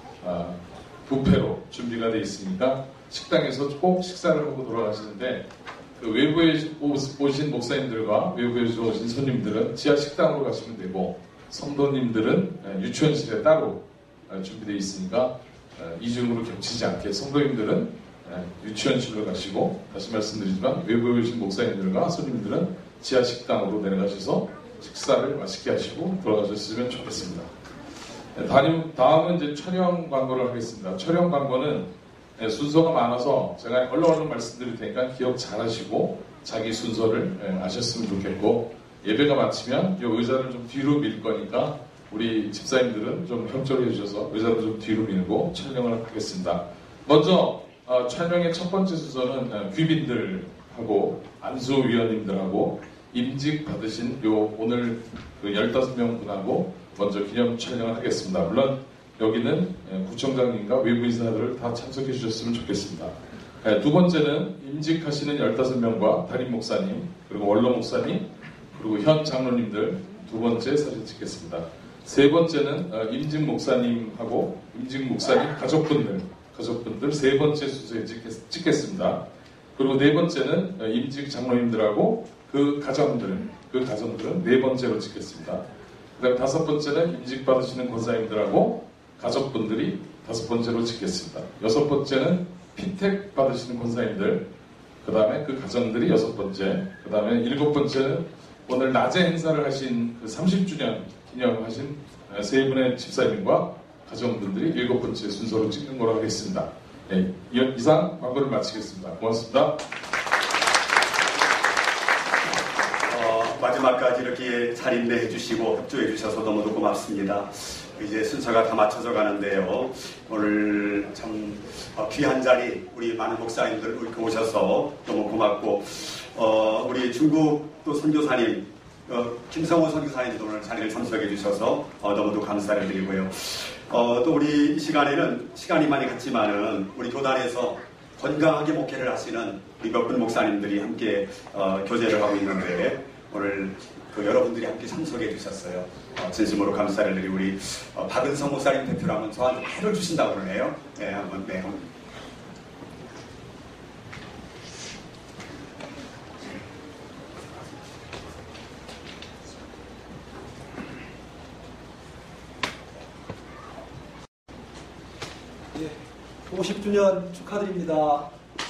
S12: 뷔페로 준비가 되어 있으니까 식당에서 꼭 식사를 하고 돌아가시는데 그 외부에 오신 목사님들과 외부에서 오신 손님들은 지하 식당으로 가시면 되고 성도님들은 유치원실에 따로 준비되어 있으니까 이중으로 겹치지 않게 성도님들은 유치원실로 가시고 다시 말씀드리지만 외부에 오신 목사님들과 손님들은 지하 식당으로 내려가셔서 식사를 맛있게 하시고 돌아가셨으면 좋겠습니다. 다음은 이제 촬영 광고를 하겠습니다. 촬영 광고는 순서가 많아서 제가 얼렁얼렁 말씀드릴 테니까 기억 잘 하시고 자기 순서를 아셨으면 좋겠고 예배가 마치면 이 의자를 좀 뒤로 밀 거니까 우리 집사님들은 좀 협조를 해주셔서 의자를 좀 뒤로 밀고 촬영을 하겠습니다. 먼저 촬영의 첫 번째 순서는 귀빈들하고 안수위원님들하고 임직 받으신 오늘 그 15명 분하고 먼저 기념 촬영을 하겠습니다. 물론 여기는 구청장님과 외부 인사들을 다 참석해 주셨으면 좋겠습니다. 두 번째는 임직하시는 15명과 담임 목사님, 그리고 원로 목사님, 그리고 현 장로님들 두 번째 사진 찍겠습니다. 세 번째는 임직 목사님하고 임직 목사님 가족분들 세 번째 순서에 찍겠습니다. 그리고 네 번째는 임직 장로님들하고 그 가정들은 네 번째로 찍겠습니다. 그 다음 다섯 번째는 임직 받으시는 권사님들하고 가족분들이 다섯 번째로 찍겠습니다. 여섯 번째는 피택 받으시는 권사님들, 그 다음에 그 가정들이 여섯 번째, 그 다음에 일곱 번째는 오늘 낮에 행사를 하신 그 30주년 기념하신 세 분의 집사님과 가정분들이 일곱 번째 순서로 찍는 거로 하겠습니다. 네, 이상 광고를 마치겠습니다. 고맙습니다.
S1: 마지막까지 이렇게 잘 인내해 주시고 협조해 주셔서 너무도 고맙습니다. 이제 순서가 다 맞춰져 가는데요. 오늘 참 귀한 자리 우리 많은 목사님들 이렇게 오셔서 너무 고맙고 우리 중국 또 선교사님 김성호 선교사님도 오늘 자리를 참석해 주셔서 너무도 감사를 드리고요. 또 우리 이 시간에는 시간이 많이 갔지만은 우리 교단에서 건강하게 목회를 하시는 우리 몇 분 목사님들이 함께 교제를 하고 있는데 오늘 그 여러분들이 함께 참석해 주셨어요. 진심으로 감사를 드리고 우리 박은성 목사님 대표라면 저한테 회를 주신다고 그러네요. 네, 한번 네.
S5: 50주년 축하드립니다.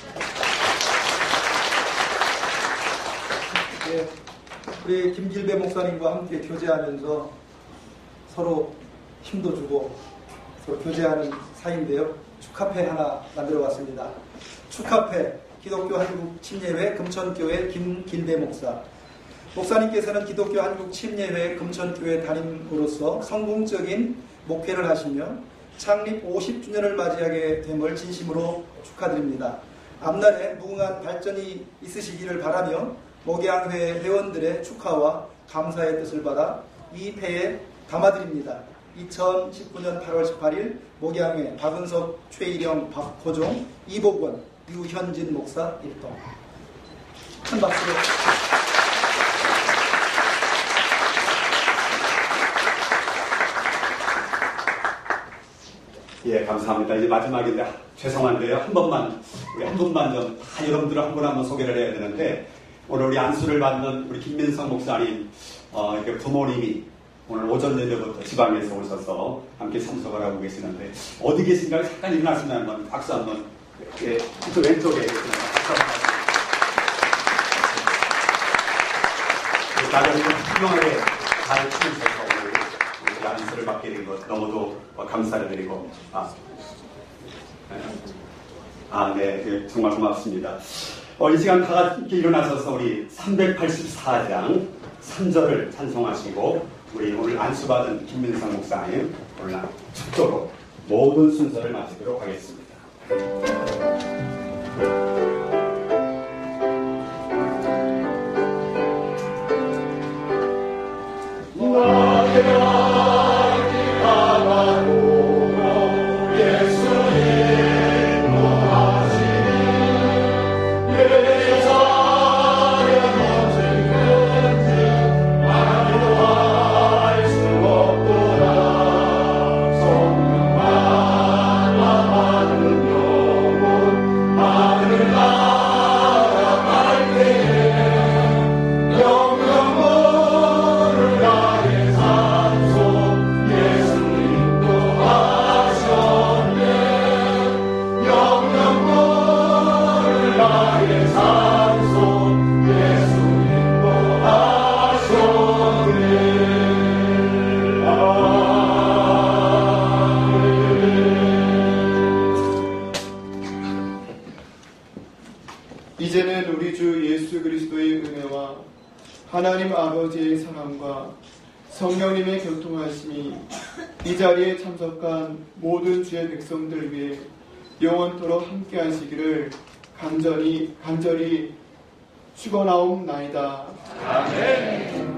S5: 네, 우리 김길배 목사님과 함께 교제하면서 서로 힘도 주고 서로 교제하는 사이인데요. 축하패 하나 만들어봤습니다. 축하패 기독교 한국 침례회 금천교회 김길배 목사. 목사님께서는 기독교 한국 침례회 금천교회 담임으로서 성공적인 목회를 하시며 창립 50주년을 맞이하게 됨을 진심으로 축하드립니다. 앞날에 무궁한 발전이 있으시기를 바라며 목양회 회원들의 축하와 감사의 뜻을 받아 이 패에 담아드립니다. 2019년 8월 18일 목양회 박은석, 최일영, 박호종, 이복원, 유현진 목사 일동. 큰 박수로.
S1: 예, 감사합니다. 이제 마지막인데 죄송한데요. 한 번만 좀 다 여러분들 한 분 한 분 소개를 해야 되는데, 오늘 우리 안수를 받는 우리 김민성 목사님 이렇게 부모님이 오늘 오전 내내부터 지방에서 오셔서 함께 참석을 하고 계시는데 어디 계신가요? 잠깐 일어나시면 한번 박수 한번. 예, 저 왼쪽에 계시는 다들 훌륭하게 잘 치우셔서 오늘 안수를 받게 된 것 너무도 감사를 드리고 네, 정말 고맙습니다. 이 시간 다 같이 일어나셔서 우리 384장 3절을 찬송하시고 우리 오늘 안수받은 김민성 목사님 오늘 축도로 모든 순서를 마치도록 하겠습니다.
S20: 이제는 우리 주 예수 그리스도의 은혜와 하나님 아버지의 사랑과 성령님의 교통하심이 이 자리에 참석한 모든 주의 백성들 위해 영원토록 함께 하시기를 간절히 축원하옵나이다. 아멘.